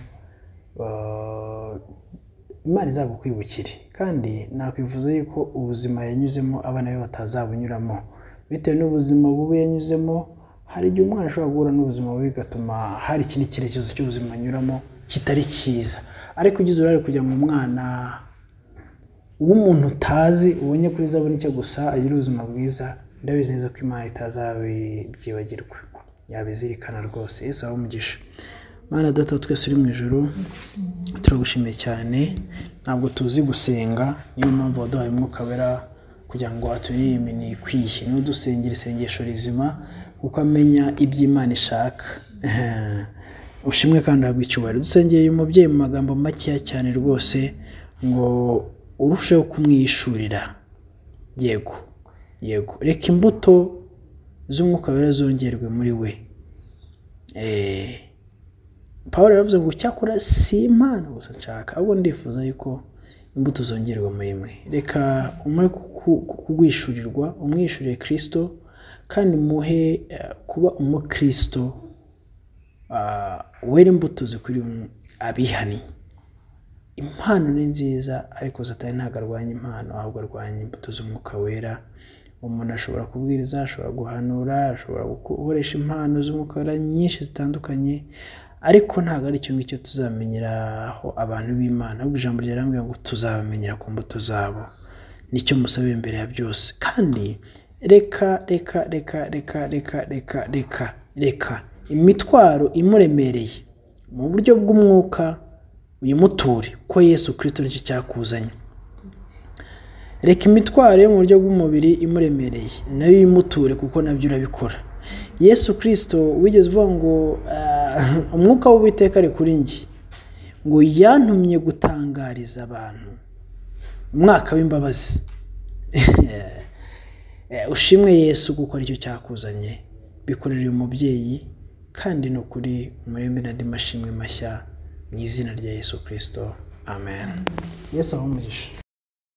Imana izabukwibukire, kandi nakwifuza yuko ubuzima yanyuzemo abana be batazabunyuramo. Bitewe n'ubuzima bubi yanyuzemo, hari igihe umwana ashobora guhura n'ubuzima bubi bigatuma hari ikindi cyerekezo cy'ubuzima anyuramo kitari cyiza. Ariko ugize uruhare kugira ngo umwana w'umuntu utazi ubonye kuri Zaburi nshya gusa agira ubuzima bwiza, ndabizi neza ko Imana itazabyibagirwa, yabizirikana rwose. Yesu abamugisha. Mana Data twese uri mu ijuru, turagushimiye cyane. Ntabwo tuzi gusenga, niyo mpamvu waduhaye Umwuka Wera kugira ngo aturirimbe nikwiye. Niwe udusengera isengesho rizima kuko amenya iby'Imana ishaka. Ushimwe kandi uhabwe icyubahiro. Dusengeye uyu mubyeyi mu magambo makeya cyane rwose ngo urusheho kumwishurira. Yego yego, reka imbuto z'Umwuka Wera zongerwe muri we. Pawulo yaravuze ngo cyakora si impano gusa nshaka, ahubwo ndifuza yuko imbuto zongerwa muri mwe. Reka umwe kugwishurirwa, umwishurire Kristo, kandi muhe kuba umukristo wera imbuto zikwiriye abihani. Impano ni nziza, ariko Satani ntabwo arwanya impano, ahubwo arwanya imbuto z'Umwuka Wera. Umuntu ashobora kubwiriza, ashobora guhanura, ashobora gukoresha impano z'Umwuka Wera nyinshi zitandukanye, ariko ntabwo ari cyo ngicyo tuzamenyeraho abantu b'Imana. Ahubwo ijambo ryarambwira ngo tuzabamenyera ku mbuto zabo. Nicyo musabe imbere ya byose. Kandi reka imitwaro imuremereye mu buryo bw'umwuka uyimuture, ko Yesu Kristo nicyo cyakuzanye. Reka imitwaro yo mu buryo bw'umubiri imuremereye nayo yimuture, kuko nabyo urabikora. Yesu Kristo wigeze uvuga ngo umwuka w'Uwiteka ari kuri njye, ngo yantumye gutangariza abantu umwaka w'imbabazi. Ushimwe Yesu gukora icyo cyakuzanye. Bikorera uyu mubyeyi, kandi no kuri umurembe n'andi mashimwe mashya mu izina rya Yesu Kristo. Amen. Yesu abamugisha.